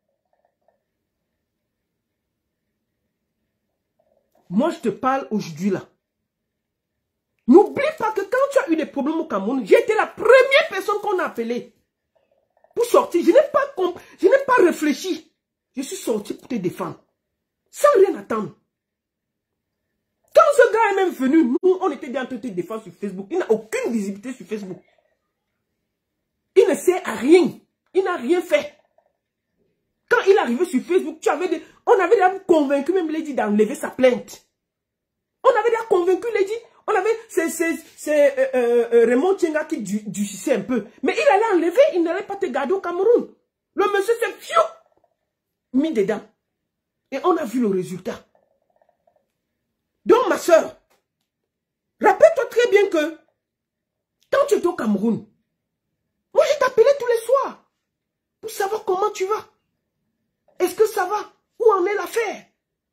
Moi, je te parle aujourd'hui là. N'oublie pas que quand tu as eu des problèmes au Cameroun, j'ai été la première personne qu'on a appelée pour sortir. Je n'ai pas, je n'ai pas réfléchi. Je suis sorti pour te défendre. Sans rien attendre. Quand ce gars est même venu, nous, on était bien en train de te défendre sur Facebook. Il n'a aucune visibilité sur Facebook. Il ne sert à rien. Il n'a rien fait. Quand il est arrivé sur Facebook, tu avais des, on avait déjà convaincu même Lady d'enlever sa plainte. On avait déjà convaincu Lady. On avait, c'est euh, euh, Raymond Tchenga qui du, du un peu. Mais il allait enlever, il n'allait pas te garder au Cameroun. Le monsieur s'est fiou mis dedans. Et on a vu le résultat. Donc, ma soeur, rappelle-toi très bien que quand tu étais au Cameroun, moi je t'appelais tous les soirs pour savoir comment tu vas. Est-ce que ça va? Où en est l'affaire?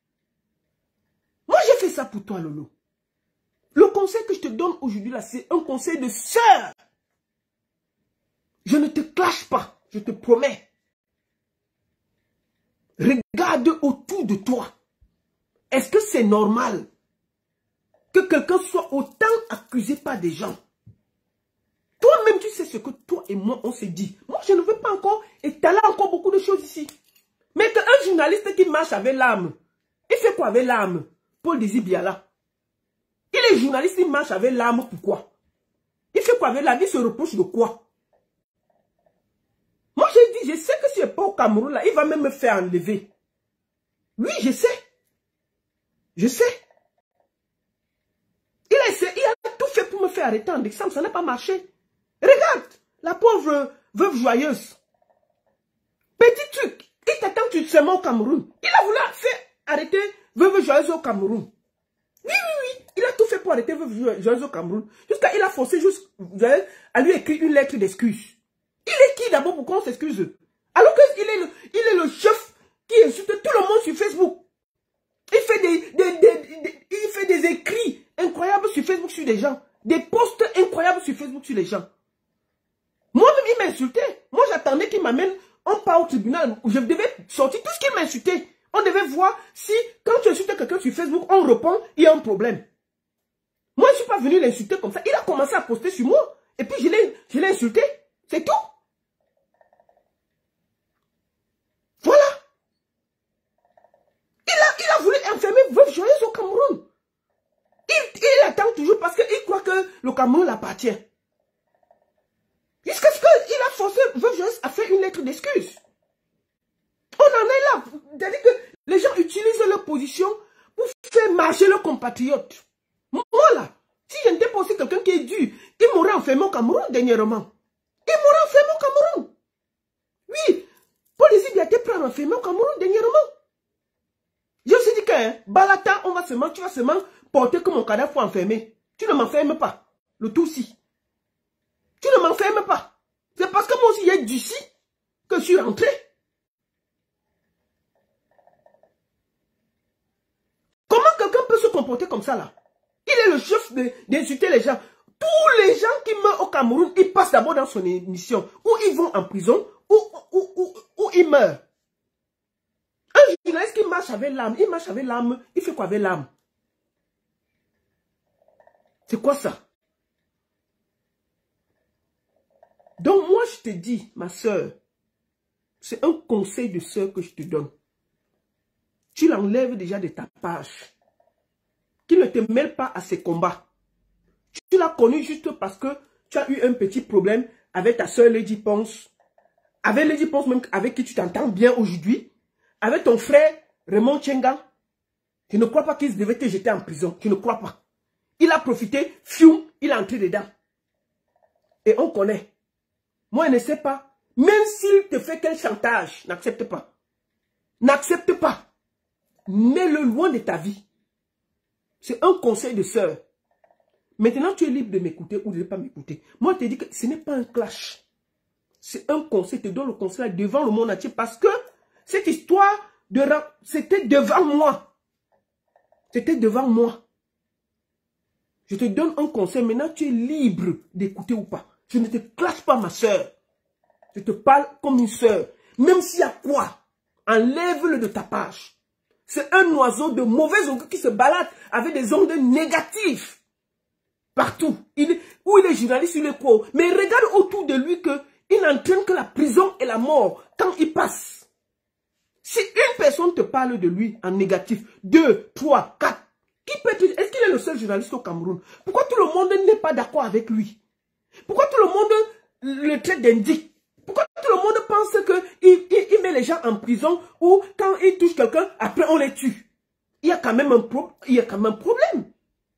Moi j'ai fait ça pour toi, Lolo. Le conseil que je te donne aujourd'hui là, c'est un conseil de sœur. Je ne te clash pas, je te promets. Regarde autour de toi. Est-ce que c'est normal que quelqu'un soit autant accusé par des gens? Toi-même, tu sais ce que toi et moi, on s'est dit. Moi, je ne veux pas encore étaler encore beaucoup de choses ici. Mais qu'un journaliste qui marche avec l'arme, il fait quoi avec l'arme? Paul Désir Biala. Il est journaliste, il marche avec l'arme, pourquoi? Il fait quoi avec l'arme? Il se reproche de quoi? Moi, j'ai dit, je sais que si je n'ai pas au Cameroun, là, il va même me faire enlever. Oui, je sais. Je sais. Il a essayé, il a tout fait pour me faire arrêter en décembre, ça n'a pas marché. Regarde, la pauvre veuve joyeuse. Petit truc, il t'attend seulement au Cameroun. Il a voulu faire arrêter veuve joyeuse au Cameroun. Oui, oui, oui, il a tout fait pour arrêter veuve joyeuse au Cameroun. Jusqu'à il a forcé juste à lui écrire une lettre d'excuse. Il est qui d'abord pour qu'on s'excuse? Alors qu'il est, le, il est le chef qui insulte tout le monde sur Facebook. Il fait des, des, des, des, il fait des écrits incroyables sur Facebook sur les gens. Des posts incroyables sur Facebook sur les gens. Moi-même, il m'insultait. Moi, j'attendais qu'il m'amène. On part au tribunal. Je devais sortir tout ce qu'il m'insultait. On devait voir si, quand tu insultes quelqu'un sur Facebook, on répond, il y a un problème. Moi, je ne suis pas venu l'insulter comme ça. Il a commencé à poster sur moi. Et puis, je l'ai insulté. C'est tout. Voilà. Il a, il a voulu enfermer veuve joyeuse au Cameroun. Il, il attend toujours parce qu'il croit que le Cameroun l'appartient. Jusqu'à ce qu'il a forcé veuve joyeuse à faire une lettre d'excuse. On en est là. C'est-à-dire que les gens utilisent leur position pour faire marcher leurs compatriotes. Moi là, si je n'étais pas aussi quelqu'un qui est dur, il m'aurait enfermé au Cameroun dernièrement. Il m'aurait enfermé au Cameroun. Oui, Paul Désir a été prêt à m'enfermer au Cameroun dernièrement. Je me suis dit que, hein, Balata, on va seulement, tu vas seulement porter que mon cadavre faut enfermer. Tu ne m'enfermes pas. Le tout si. Tu ne m'enfermes pas. C'est parce que moi aussi, il y a d'ici que je suis rentré. comporter comme ça là. Il est le chef d'insulter les gens. Tous les gens qui meurent au Cameroun, ils passent d'abord dans son émission. Ou ils vont en prison, ou, ou, ou, ou ils meurent. Un journaliste qui marche avec l'âme, il marche avec l'âme, il fait quoi avec l'âme? C'est quoi ça? Donc moi je te dis, ma soeur, c'est un conseil de soeur que je te donne. Tu l'enlèves déjà de ta page. Tu ne te mêles pas à ces combats. Tu l'as connu juste parce que tu as eu un petit problème avec ta soeur Lady Ponce. Avec Lady Ponce même avec qui tu t'entends bien aujourd'hui. Avec ton frère Raymond Tchenga. Je ne crois pas qu'il devait te jeter en prison. Je ne crois pas. Il a profité, fium, il est entré dedans. Et on connaît. Moi, je ne sais pas. Même s'il te fait quel chantage, n'accepte pas. N'accepte pas. Mets-le loin de ta vie. C'est un conseil de sœur. Maintenant, tu es libre de m'écouter ou de ne pas m'écouter. Moi, je te dis que ce n'est pas un clash. C'est un conseil. Je te donne le conseil devant le monde entier parce que cette histoire, de c'était devant moi. C'était devant moi. Je te donne un conseil. Maintenant, tu es libre d'écouter ou pas. Je ne te clash pas, ma sœur. Je te parle comme une sœur. Même s'il y a quoi, enlève-le de ta page. C'est un oiseau de mauvais augure qui se balade avec des ondes négatives. Partout. Il, où il est journaliste, il est quoi. Mais regarde autour de lui qu'il n'entraîne que la prison et la mort quand il passe. Si une personne te parle de lui en négatif, deux, trois, quatre, qui peut être, est-ce qu'il est le seul journaliste au Cameroun? Pourquoi tout le monde n'est pas d'accord avec lui? Pourquoi tout le monde le traite d'indique? Pourquoi tout le monde pense qu'il il, il met les gens en prison ou quand il touche quelqu'un, après on les tue? Il y a quand même un, pro, il y a quand même un problème.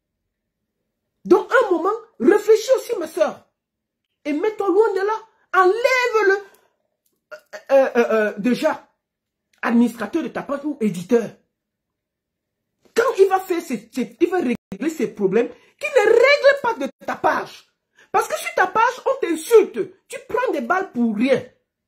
Donc, un moment, réfléchis aussi, ma soeur. Et mets-toi loin de là. Enlève-le. Euh, euh, euh, déjà, administrateur de ta page ou éditeur. Quand il va faire ses, ses, il va régler ses problèmes, qu'il ne règle pas de ta page. Parce que sur ta page, on t'insulte. Tu prends des balles pour rien.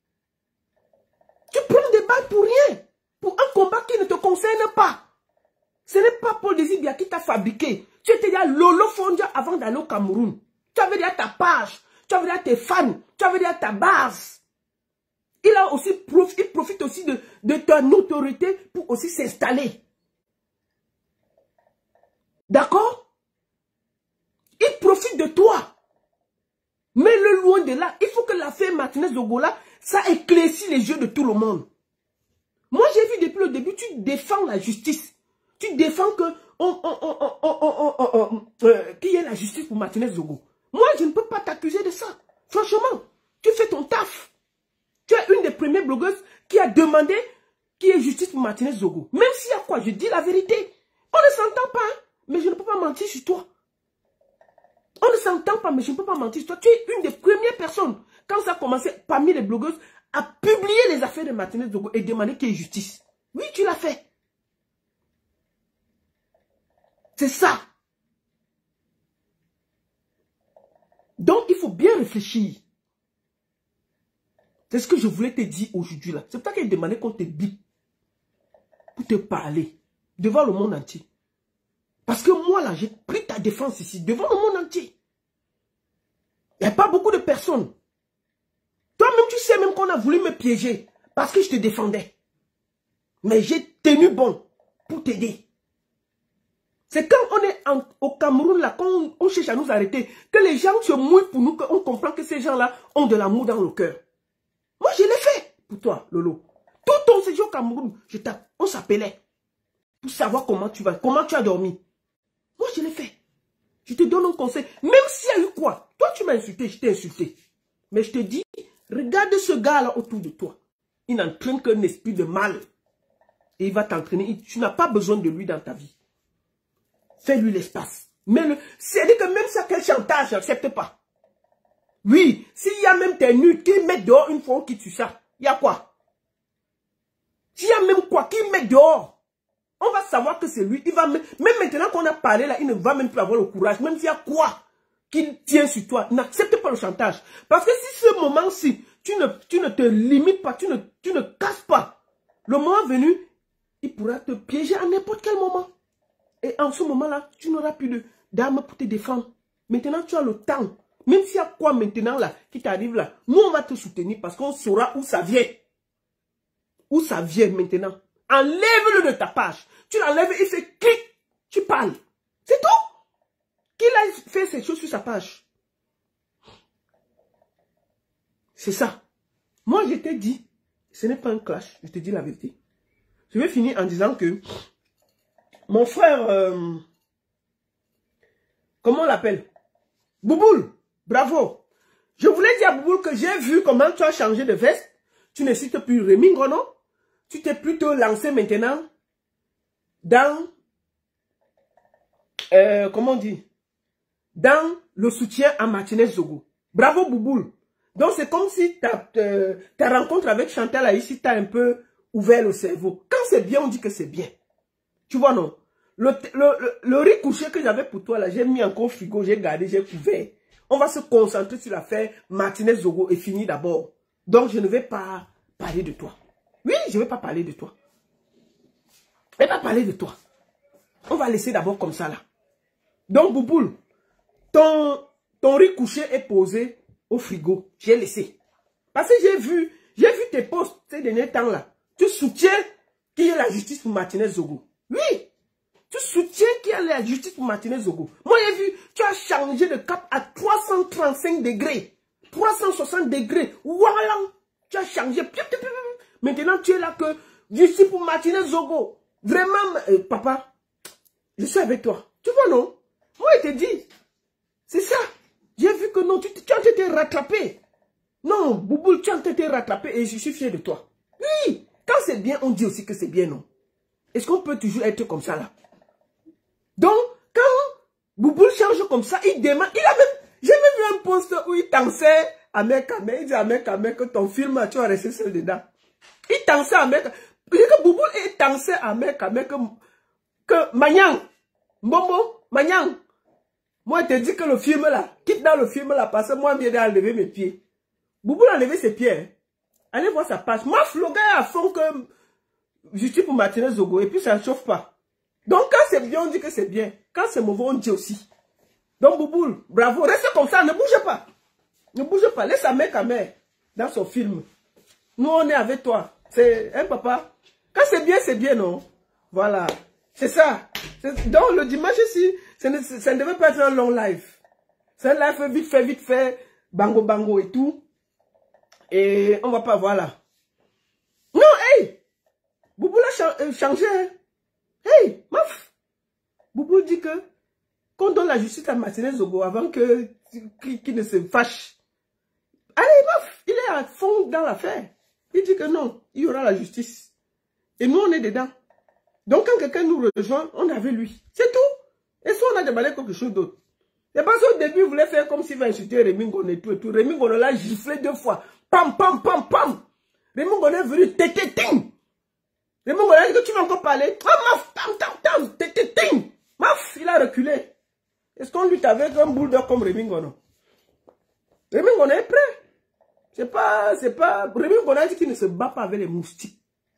Tu prends des balles pour rien. Pour un combat qui ne te concerne pas. Ce n'est pas Paul Désir qui t'a fabriqué. Tu étais déjà Lolo Fondia avant d'aller au Cameroun. Tu avais déjà ta page. Tu avais déjà tes fans. Tu avais déjà ta base. Il, a aussi prof, il profite aussi de, de ta notoriété pour aussi s'installer. D'accord? Il profite de toi. Mets-le loin de là. Il faut que l'affaire Martinez Zogola, ça éclaircit les yeux de tout le monde. Moi, j'ai vu depuis le début, tu défends la justice. Tu défends que on, on, on, on, on, on, on, on, euh, qu'il y ait la justice pour Martinez Zogo. Moi, je ne peux pas t'accuser de ça. Franchement, tu fais ton taf. Tu es une des premières blogueuses qui a demandé qu'il y ait justice pour Martinez Zogo. Même s'il y a quoi, je dis la vérité. On ne s'entend pas, hein, mais je ne peux pas mentir sur toi. On ne s'entend pas, mais je ne peux pas mentir sur toi. Tu es une des premières personnes, quand ça a commencé parmi les blogueuses, à publier les affaires de Martinez Zogo et demander qu'il y ait justice. Oui, tu l'as fait. C'est ça. Donc, il faut bien réfléchir. C'est ce que je voulais te dire aujourd'hui là. C'est pour ça qu'il demandé qu'on te bip. Pour te parler. Devant le monde entier. Parce que moi là, j'ai pris ta défense ici. Devant le monde entier. Il n'y a pas beaucoup de personnes. Toi-même, tu sais même qu'on a voulu me piéger. Parce que je te défendais. Mais j'ai tenu bon. Pour t'aider. C'est quand on est en, au Cameroun, là, quand on, on cherche à nous arrêter, que les gens se mouillent pour nous, qu'on comprend que ces gens-là ont de l'amour dans le cœur. Moi, je l'ai fait pour toi, Lolo. Tout ton séjour au Cameroun, je on s'appelait pour savoir comment tu vas, comment tu as dormi. Moi, je l'ai fait. Je te donne un conseil. Même s'il y a eu quoi, toi, tu m'as insulté, je t'ai insulté. Mais je te dis, regarde ce gars-là autour de toi. Il n'entraîne qu'un esprit de mal. Et il va t'entraîner. Tu n'as pas besoin de lui dans ta vie. Fais-lui l'espace. Mais le, c'est-à-dire que même si ça quel chantage, je n'accepte pas. Oui, s'il y a même tes nudes qui mettent dehors une fois qui tue ça, il y a quoi? S'il y a même quoi qui met dehors, on va savoir que c'est lui. Il va même, même maintenant qu'on a parlé là, il ne va même plus avoir le courage. Même s'il y a quoi qui tient sur toi, n'accepte pas le chantage. Parce que si ce moment-ci, tu ne, tu ne te limites pas, tu ne, tu ne casses pas, le moment venu, il pourra te piéger à n'importe quel moment. Et en ce moment-là, tu n'auras plus d'armes pour te défendre. Maintenant, tu as le temps. Même s'il y a quoi maintenant là, qui t'arrive là, nous on va te soutenir parce qu'on saura où ça vient. Où ça vient maintenant. Enlève-le de ta page. Tu l'enlèves et il fait clic. Tu parles. C'est tout. Qu'il a fait ces choses sur sa page. C'est ça. Moi, je t'ai dit, ce n'est pas un clash. Je te dis la vérité. Je vais finir en disant que mon frère, euh, comment on l'appelle? Bouboule, bravo. Je voulais dire à Bouboule que j'ai vu comment tu as changé de veste. Tu ne cites plus Rémi Ngono. Tu t'es plutôt lancé maintenant dans, euh, comment on dit, dans le soutien à Martinez Zogo. Bravo Bouboule. Donc c'est comme si ta, euh, ta rencontre avec Chantal Aïssi t'a un peu ouvert le cerveau. Quand c'est bien, on dit que c'est bien. Tu vois non? Le, le, le, le riz couché que j'avais pour toi là, j'ai mis encore au frigo, j'ai gardé, j'ai couvert. On va se concentrer sur l'affaire Martinez Zogo et finir d'abord. Donc je ne vais pas parler de toi. Oui, je ne vais pas parler de toi. Je ne vais pas parler de toi. On va laisser d'abord comme ça là. Donc Bouboule, ton, ton riz couché est posé au frigo. J'ai laissé. Parce que j'ai vu, j'ai vu tes posts ces derniers temps là. Tu soutiens qu'il y ait la justice pour Martinez Zogo. Oui. Tu soutiens qu'il y ait la justice pour Martinez Zogo. Moi j'ai vu, tu as changé de cap à trois cent trente-cinq degrés. trois cent soixante degrés. Voilà. Tu as changé. Maintenant tu es là que justice pour Martinez Zogo. Vraiment, euh, papa, je suis avec toi. Tu vois non? Moi je te dis. C'est ça. J'ai vu que non, tu, tu as été rattrapé. Non, Bouboule, tu as été rattrapé et je suis fier de toi. Oui, quand c'est bien, on dit aussi que c'est bien, non? Est-ce qu'on peut toujours être comme ça, là? Donc, quand Bouboule change comme ça, il demande, il a même, j'ai même vu un post où il dansait à Mekame, il dit à Mekame que ton film, tu vas rester seul dedans. Il dansait à Mekame, il dit que Bouboule est dansé à Mekame, que, que Magnang, Mbombo, Magnang, moi, je te dis que le film là, quitte dans le film là, parce que moi, je viens d'enlever mes pieds. Boubou a enlevé ses pieds. Hein. Allez voir sa page. Moi, le gars est à fond que je suis pour Martinez Zogo et puis ça ne chauffe pas. Donc, quand c'est bien, on dit que c'est bien. Quand c'est mauvais, on dit aussi. Donc, Bouboule, bravo. Reste comme ça, ne bougez pas. Ne bougez pas. Laisse sa mère, mère dans son film. Nous, on est avec toi. C'est un hein, papa. Quand c'est bien, c'est bien, non? Voilà. C'est ça. Donc, le dimanche ici, ça ne, ça ne devait pas être un long live. C'est un live vite fait, vite fait, bango bango et tout. Et on va pas voir là. Non, hey! Boubou l'a changé. Hey, maf! Boubou dit que qu'on donne la justice à Martinez Zogo avant que qu'il ne se fâche. Allez, maf! Il est à fond dans l'affaire. Il dit que non, il y aura la justice. Et nous, on est dedans. Donc, quand quelqu'un nous rejoint, on est avec lui. C'est tout. Et si on a demandé quelque chose d'autre. C'est parce qu'au début, il voulait faire comme s'il va insulter Rémi Ngono et tout et tout. Rémi Ngono l'a giflé deux fois. Pam, pam, pam, pam. Rémi Ngono est venu tété ting. Rémi Ngono a dit que tu vas encore parler. Ah, maf, tam, tam, tam, tété ting. Maf, il a reculé. Est-ce qu'on lutte avec un bulldog comme Rémi Ngono? Rémi Ngono est prêt. C'est pas, c'est pas. Rémi Ngono a dit qu'il ne se bat pas avec les moustiques.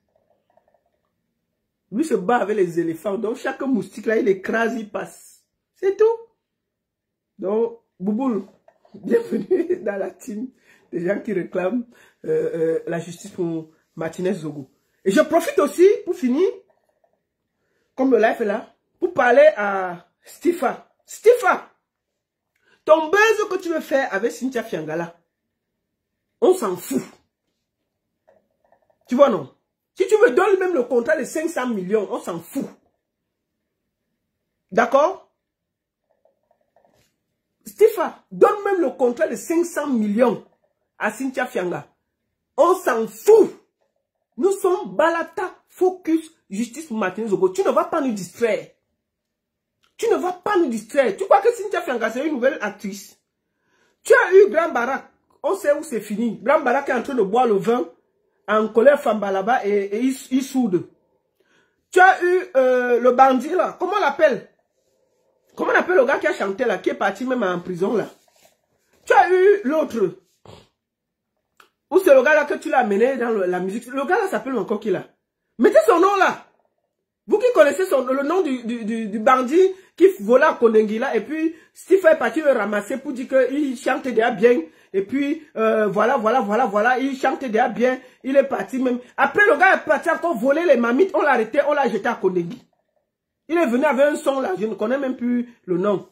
Lui se bat avec les éléphants. Donc, chaque moustique là, il écrase, il passe. C'est tout. Donc, Bouboule, bienvenue dans la team des gens qui réclament euh, euh, la justice pour Martinez Zogo. Et je profite aussi, pour finir, comme le live est là, pour parler à Stifa. Stifa, ton buzz que tu veux faire avec Cynthia Fiangala, on s'en fout. Tu vois, non? Si tu me donnes même le contrat de cinq cents millions, on s'en fout. D'accord? Stifa, donne même le contrat de cinq cents millions à Cynthia Fianga. On s'en fout. Nous sommes Balata, focus, justice pour Martinez Zogo. Tu ne vas pas nous distraire. Tu ne vas pas nous distraire. Tu crois que Cynthia Fianga, c'est une nouvelle actrice? Tu as eu Grand Barak. On sait où c'est fini. Grand Barak est en train de boire le vin en colère Famba là-bas et, et il, il soude. Tu as eu euh, le bandit là. Comment on l'appelle? Comment on appelle le gars qui a chanté là, qui est parti même en prison là? Tu as eu l'autre. Ou c'est le gars là que tu l'as amené dans le, la musique. Le gars là s'appelle encore qui là? Mettez son nom là. Vous qui connaissez son, le nom du, du, du, du bandit qui volait à Kondenguila, et puis Steve est parti le ramasser pour dire qu'il chante déjà bien. Et puis, euh, voilà, voilà, voilà, voilà, il chante déjà bien. Il est parti même. Après, le gars est parti encore voler les mamites. On l'a arrêté, on l'a jeté à Kondengui. Il est venu avec un son là, je ne connais même plus le nom.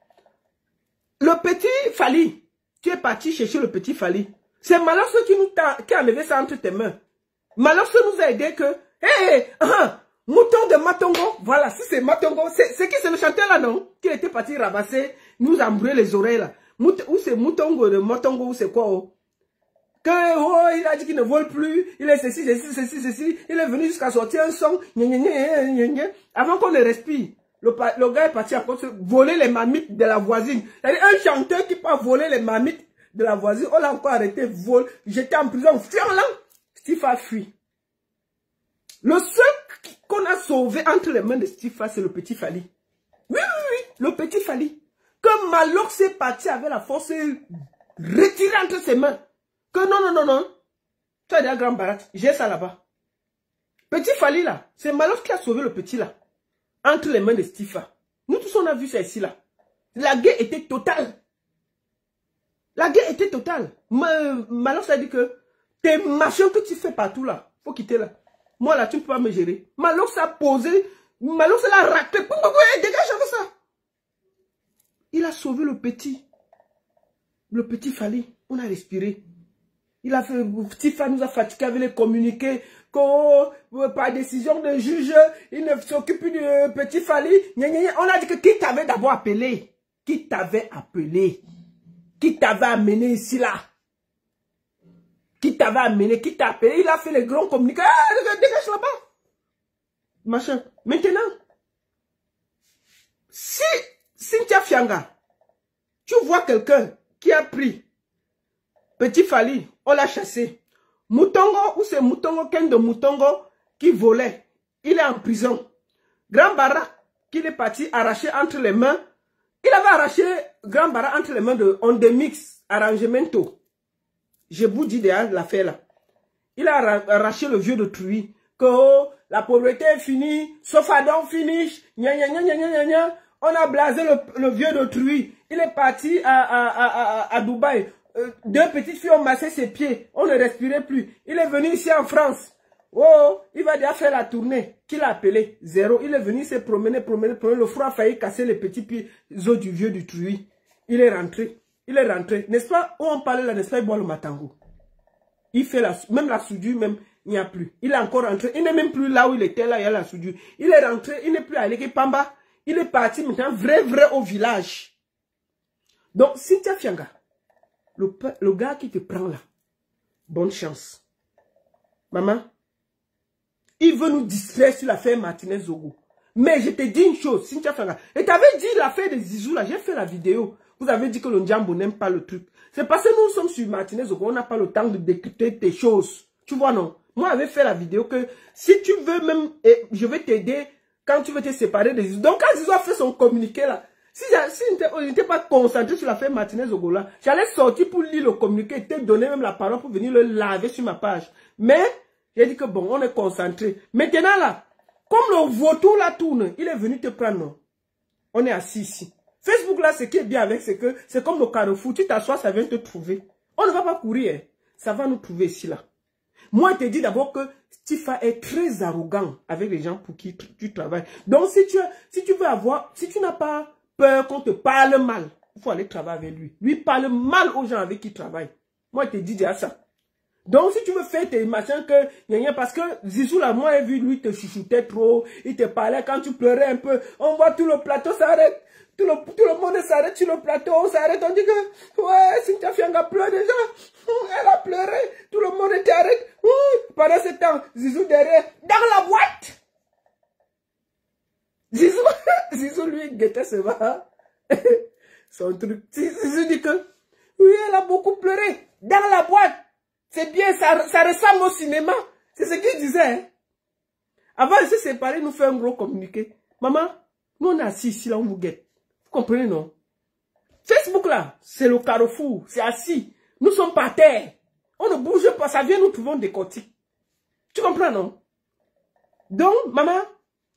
Le petit Fali, tu es parti chercher le petit Fali. C'est Malox qui nous a, qui a enlevé ça entre tes mains. Malox nous a aidé que, hé, hey, uh, mouton de Matongo, voilà, si c'est Matongo, c'est qui c'est le chanteur là, non? Qui était parti ramasser, nous a brûlé les oreilles là. Mout, ou c'est Moutongo de Matongo, ou c'est quoi, oh? Que, oh, il a dit qu'il ne vole plus, il est ceci, ceci, ceci, ceci, il est venu jusqu'à sortir un son, gna, gna, gna, gna, gna, avant qu'on le respire. Le, le gars est parti à cause de voler les mamites de la voisine. C'est-à-dire un chanteur qui peut voler les mamites de la voisine, on l'a encore arrêté, vol, j'étais en prison, là, Steve a fui. Le seul qu'on a sauvé entre les mains de Steve, c'est le petit Fali. Oui, oui, oui, le petit Fali. Que Malox est parti avec la force retirée entre ses mains. Que non, non, non, non. Tu as des grands baraques. J'ai ça là-bas. Petit Fali là. C'est Malox qui a sauvé le petit là. Entre les mains de Stifa. Nous tous on a vu ça ici là. La guerre était totale. La guerre était totale. Malox a dit que tes machins que tu fais partout là. Faut quitter là. Moi là tu ne peux pas me gérer. Malox a posé. Malox l'a raclé. Dégage avec ça. Il a sauvé le petit. Le petit Fali. On a respiré. Il a fait, Tifa nous a fatigué avec les communiqués, que par décision de juge, il ne s'occupe du petit Fali. On a dit que qui t'avait d'abord appelé? Qui t'avait appelé? Qui t'avait amené ici là? Qui t'avait amené? Qui t'a appelé? Il a fait les grands communiqués. Ah, dégage là-bas. Machin. Maintenant, si Cynthia Fianga, tu vois quelqu'un qui a pris Petit Fali, on l'a chassé. Moutongo, ou c'est Moutongo, Ken de Moutongo, qui volait. Il est en prison. Grand Bara, qu'il est parti arracher entre les mains. Il avait arraché Grand Bara entre les mains de Ondemix Arrangemento. Je vous dis déjà l'affaire là. Il a arraché le vieux de Truy. Que oh, la pauvreté est finie, sauf Adam finish. Gna, gna, gna, gna, gna, gna. On a blasé le, le vieux de Truy. Il est parti à, à, à, à, à Dubaï. Euh, deux petites filles ont massé ses pieds. On ne respirait plus. Il est venu ici en France. Oh, il va déjà faire la tournée. Qui l'a appelé? Zéro. Il est venu se promener, promener, promener. Le froid a failli casser les petits pieds os du vieux du Truy. Il est rentré. Il est rentré. N'est-ce pas? Où on parlait là, n'est-ce pas? Il boit le matango. Il fait la, même la soudure, même, il n'y a plus. Il est encore rentré. Il n'est même plus là où il était, là, il y a la soudure. Il est rentré. Il n'est plus à Pamba. Il est parti maintenant, vrai, vrai, au village. Donc, Cynthia Fianga. Le, le gars qui te prend là, bonne chance. Maman, il veut nous distraire sur l'affaire Martinez Zogo. Mais je te dis une chose, Cynthia Fianga. Et tu avais dit l'affaire de Zizou là, j'ai fait la vidéo. Vous avez dit que le Ndjambo n'aime pas le truc. C'est parce que nous sommes sur Martinez Zogo, on n'a pas le temps de décrypter tes choses. Tu vois non? Moi j'avais fait la vidéo que si tu veux même, et je vais t'aider quand tu veux te séparer de Zizou. Donc quand Zizou a fait son communiqué là, si, si je n'étais pas concentré sur l'affaire Martinez Ogola, j'allais sortir pour lire le communiqué et te donner même la parole pour venir le laver sur ma page. Mais, j'ai dit que bon, on est concentré. Maintenant là, comme le vautour là tourne, il est venu te prendre, non? On est assis ici. Facebook là, ce qui est bien avec, c'est que c'est comme le carrefour, tu t'assois, ça vient te trouver. On ne va pas courir, hein. Ça va nous trouver ici là. Moi, je te dis d'abord que Stifa est très arrogant avec les gens pour qui tu, tu travailles. Donc, si tu, si tu veux avoir, si tu n'as pas peur qu'on te parle mal, il faut aller travailler avec lui. Lui parle mal aux gens avec qui il travaille. Moi, je te dis déjà ça. Donc, si tu veux faire tes machins que, parce que Zizou, là, moi, j'ai vu, lui, te chouchoutait trop, il te parlait quand tu pleurais un peu, on voit tout le plateau s'arrête, tout le, tout le monde s'arrête sur le plateau, on s'arrête, on dit que, ouais, Cynthia Fianga pleure déjà, elle a pleuré, tout le monde était arrêté, pendant ce temps, Zizou derrière, dans la boîte. Zizou, Zizou, lui, guettait ce va, son truc, Zizou dit que, oui, elle a beaucoup pleuré, dans la boîte. C'est bien, ça, ça ressemble au cinéma. C'est ce qu'il disait. Hein? Avant de se séparer, nous fait un gros communiqué. Maman, nous on est assis ici, là, on vous guette. Vous comprenez, non? Facebook, là, c'est le carrefour. C'est assis. Nous sommes par terre. On ne bouge pas. Ça vient, nous trouvons des côtés. Tu comprends, non? Donc, maman,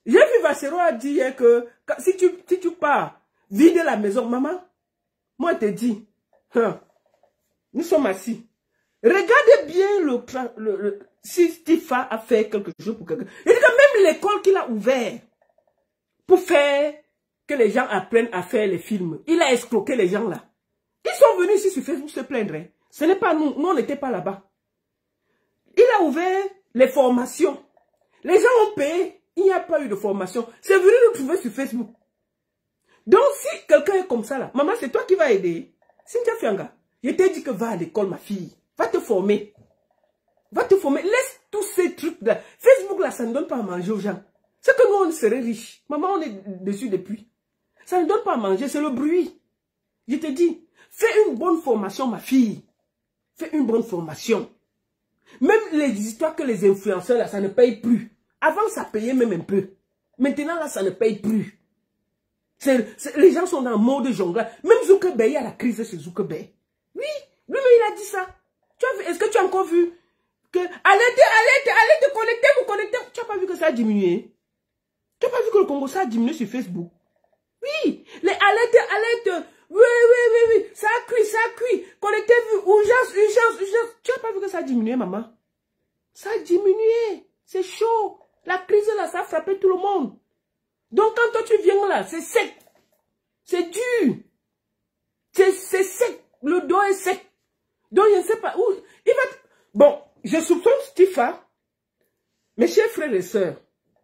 J'ai vu Vassero a dit hier que si tu, si tu pars vider la maison, maman, moi je te dis, hein, nous sommes assis. Regardez bien le, le, le si Tifa a fait quelque chose pour quelqu'un. Il dit que même l'école qu'il a ouvert pour faire que les gens apprennent à faire les films, il a escroqué les gens là. Ils sont venus ici sur Facebook se plaindre. Ce n'est pas nous, nous on n'était pas là-bas. Il a ouvert les formations. Les gens ont payé. Il n'y a pas eu de formation. C'est venu nous trouver sur Facebook. Donc, si quelqu'un est comme ça, là, maman, c'est toi qui vas aider. Cynthia Fianga, je t'ai dit que va à l'école, ma fille. Va te former. Va te former. Laisse tous ces trucs-là. Facebook, là, ça ne donne pas à manger aux gens. C'est que nous, on serait riches. Maman, on est dessus depuis. Ça ne donne pas à manger, c'est le bruit. Je te dis, fais une bonne formation, ma fille. Fais une bonne formation. Même les histoires que les influenceurs, là, ça ne paye plus. Avant, ça payait même un peu. Maintenant, là, ça ne paye plus. C'est, c'est, les gens sont dans le mode jonglage. Même Zuckerberg, il y a la crise chez Zuckerberg. Oui, lui-même, il a dit ça. Tu as vu, est-ce que tu as encore vu que, allez, allez, allez te connecter, vous connecter. Tu n'as pas vu que ça a diminué? Tu n'as pas vu que le Congo, ça a diminué sur Facebook? Oui, les alertes, alertes. Oui, oui, oui, oui, ça a cuit, ça a cuit. Connectez-vous, urgence, urgence, urgence. Tu n'as pas vu que ça a diminué, maman? Ça a diminué. C'est chaud. La crise là, ça a frappé tout le monde. Donc quand toi tu viens là, c'est sec. C'est dur. C'est sec. Le dos est sec. Donc je ne sais pas où. Il va... Bon, je soupçonne Tifa. Mes chers frères et sœurs.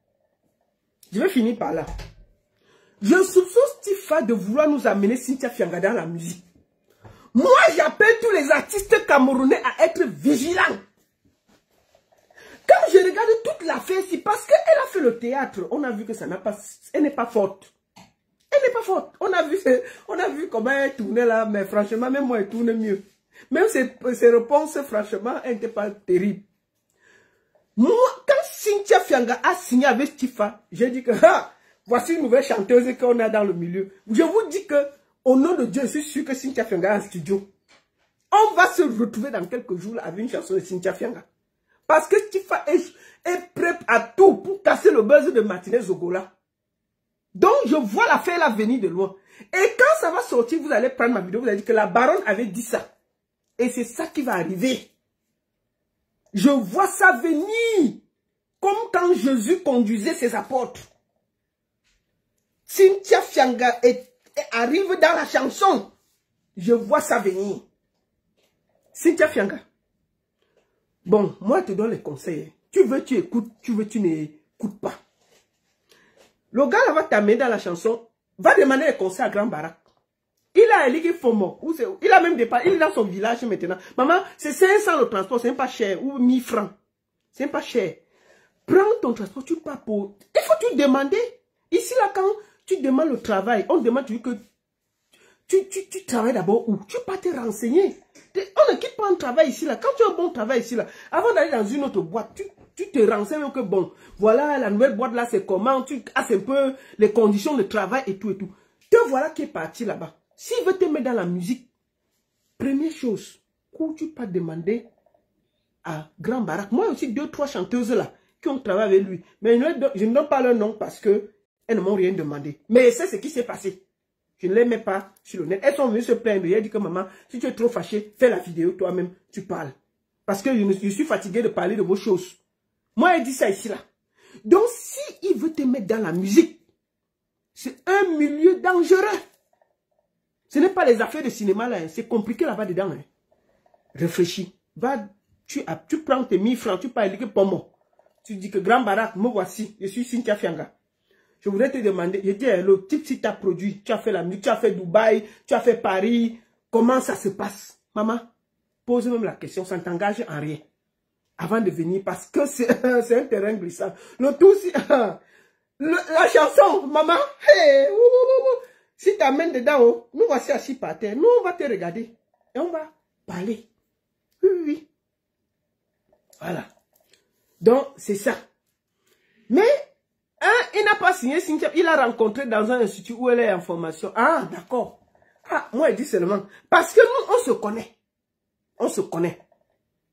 Je vais finir par là. Je soupçonne Tifa de vouloir nous amener Cynthia Fianga dans la musique. Moi, j'appelle tous les artistes camerounais à être vigilants. Quand je regarde toute l'affaire, c'est parce qu'elle a fait le théâtre. On a vu que ça n'a pas, elle n'est pas forte. Elle n'est pas forte. On a vu, on a vu comment elle tournait là, mais franchement, même moi, elle tourne mieux. Même ses, ses réponses, franchement, elles n'étaient pas terribles. Moi, quand Cynthia Fianga a signé avec Tifa, j'ai dit que, ah, voici une nouvelle chanteuse qu'on a dans le milieu. Je vous dis que, au nom de Dieu, je suis sûr que Cynthia Fianga est en studio. On va se retrouver dans quelques jours là, avec une chanson de Cynthia Fianga. Parce que Tifa est, est prête à tout pour casser le buzz de Martinez Zogola. Donc, je vois l'affaire là venir de loin. Et quand ça va sortir, vous allez prendre ma vidéo, vous allez dire que la baronne avait dit ça. Et c'est ça qui va arriver. Je vois ça venir. Comme quand Jésus conduisait ses apôtres. Cynthia Fianga est, est, arrive dans la chanson. Je vois ça venir. Cynthia Fianga. Bon, moi, je te donne les conseils. Tu veux, tu écoutes. Tu veux, tu n'écoutes pas. Le gars là va t'amener dans la chanson. Va demander les conseils à Grand Barak. Il a éliqué Fomo. Il a même dépassé. Il est dans son village maintenant. Maman, c'est cinq cents le transport. C'est pas cher. Ou mille francs. C'est pas cher. Prends ton transport. Tu pars pour... Il faut te demander. Ici là, quand tu demandes le travail, on demande que... Tu, tu, tu travailles d'abord où? Tu peux te renseigner. On ne quitte pas un travail ici, là. Quand tu as un bon travail ici, là, avant d'aller dans une autre boîte, tu, tu te renseignes que bon, voilà, la nouvelle boîte là, c'est comment, tu as un peu les conditions de travail et tout et tout. Te voilà qui est parti là-bas. S'il veut te mettre dans la musique, première chose, où tu peux demander à Grand Barak. Moi aussi, deux, trois chanteuses là, qui ont travaillé avec lui. Mais je ne donne pas leur nom parce que elles ne m'ont rien demandé. Mais c'est ce qui s'est passé. Je ne les mets pas sur le net. Elles sont venues se plaindre. Elle dit que maman, si tu es trop fâché, fais la vidéo toi-même, tu parles. Parce que je, je suis fatigué de parler de vos choses. Moi, elle dit ça ici, là. Donc, si il veut te mettre dans la musique, c'est un milieu dangereux. Ce n'est pas les affaires de cinéma, là. Hein. C'est compliqué là-bas dedans. Hein. Réfléchis. Va, tu, tu prends tes mille francs, tu parles de pomo. Tu dis que Grand Barak, me voici. Je suis Cynthia Fianga. Je voudrais te demander, je dis, le type si tu as produit, tu as fait la musique, tu as fait Dubaï, tu as fait Paris, comment ça se passe? Maman, pose même la question, ça ne t'engage en rien. Avant de venir, parce que c'est un terrain glissant. Le tout, si, le, la chanson, maman, hey, ouh, ouh, ouh, si tu amènes dedans, oh, nous voici assis par terre, nous on va te regarder et on va parler. Oui, oui, oui. Voilà. Donc, c'est ça. Mais, hein, il n'a pas signé Cynthia, il a rencontré dans un institut où elle est en formation. Ah, d'accord. Ah, moi, elle dit seulement. Parce que nous, on se connaît. On se connaît.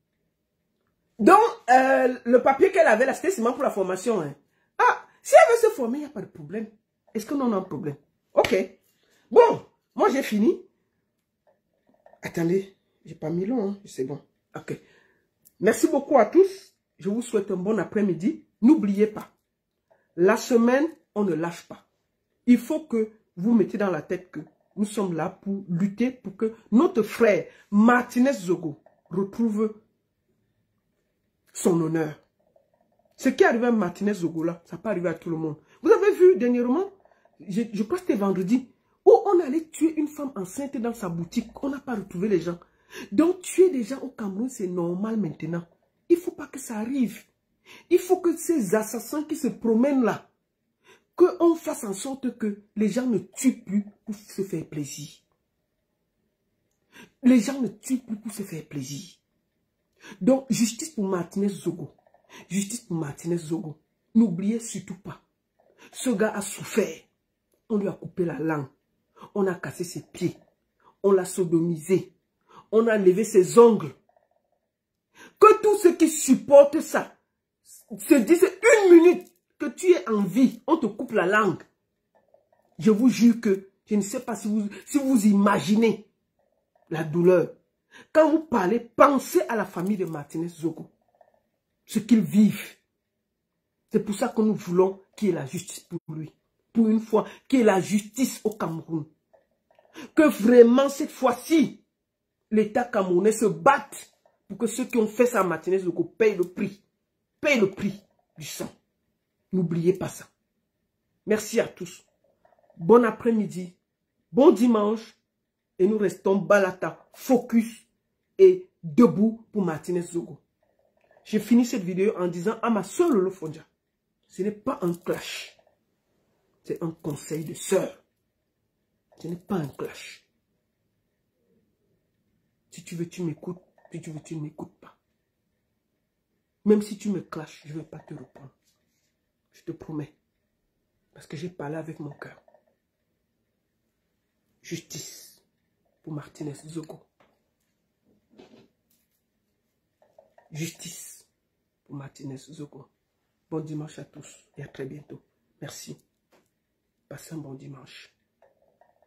Donc, euh, le papier qu'elle avait là, c'était seulement pour la formation. Hein. Ah, si elle veut se formé, il n'y a pas de problème. Est-ce que nous on a un problème? Ok. Bon, moi j'ai fini. Attendez, j'ai pas mis long, hein. C'est bon. Ok. Merci beaucoup à tous. Je vous souhaite un bon après-midi. N'oubliez pas, la semaine, on ne lâche pas. Il faut que vous mettez dans la tête que nous sommes là pour lutter pour que notre frère Martinez Zogo retrouve son honneur. Ce qui est arrivé à Martinez Zogo là, ça peut arriver à tout le monde. Vous avez vu dernièrement, je, je crois que c'était vendredi, où on allait tuer une femme enceinte dans sa boutique. On n'a pas retrouvé les gens. Donc tuer des gens au Cameroun, c'est normal maintenant. Il ne faut pas que ça arrive. Il faut que ces assassins qui se promènent là, qu'on fasse en sorte que les gens ne tuent plus pour se faire plaisir. Les gens ne tuent plus pour se faire plaisir. Donc, justice pour Martinez Zogo. Justice pour Martinez Zogo. N'oubliez surtout pas. Ce gars a souffert. On lui a coupé la langue. On a cassé ses pieds. On l'a sodomisé. On a levé ses ongles. Que tous ceux qui supportent ça se disent une minute que tu es en vie, on te coupe la langue. Je vous jure que je ne sais pas si vous, si vous imaginez la douleur. Quand vous parlez, pensez à la famille de Martinez Zogo. Ce qu'ils vivent. C'est pour ça que nous voulons qu'il y ait la justice pour lui. Pour une fois, qu'il y ait la justice au Cameroun. Que vraiment cette fois-ci, l'État camerounais se batte pour que ceux qui ont fait ça à Martinez Zogo payent le prix. Payent le prix du sang. N'oubliez pas ça. Merci à tous. Bon après-midi. Bon dimanche. Et nous restons balata, focus et debout pour Martinez Zogo. J'ai fini cette vidéo en disant à ma soeur Lolo Fondia, ce n'est pas un clash. C'est un conseil de sœur. Ce n'est pas un clash. Si tu veux, tu m'écoutes. Si tu veux, tu ne m'écoutes pas. Même si tu me clashes, je ne vais pas te répondre. Je te promets. Parce que j'ai parlé avec mon cœur. Justice pour Martinez Zogo. Justice pour Martinez Zogo. Bon dimanche à tous et à très bientôt. Merci. Passez un bon dimanche.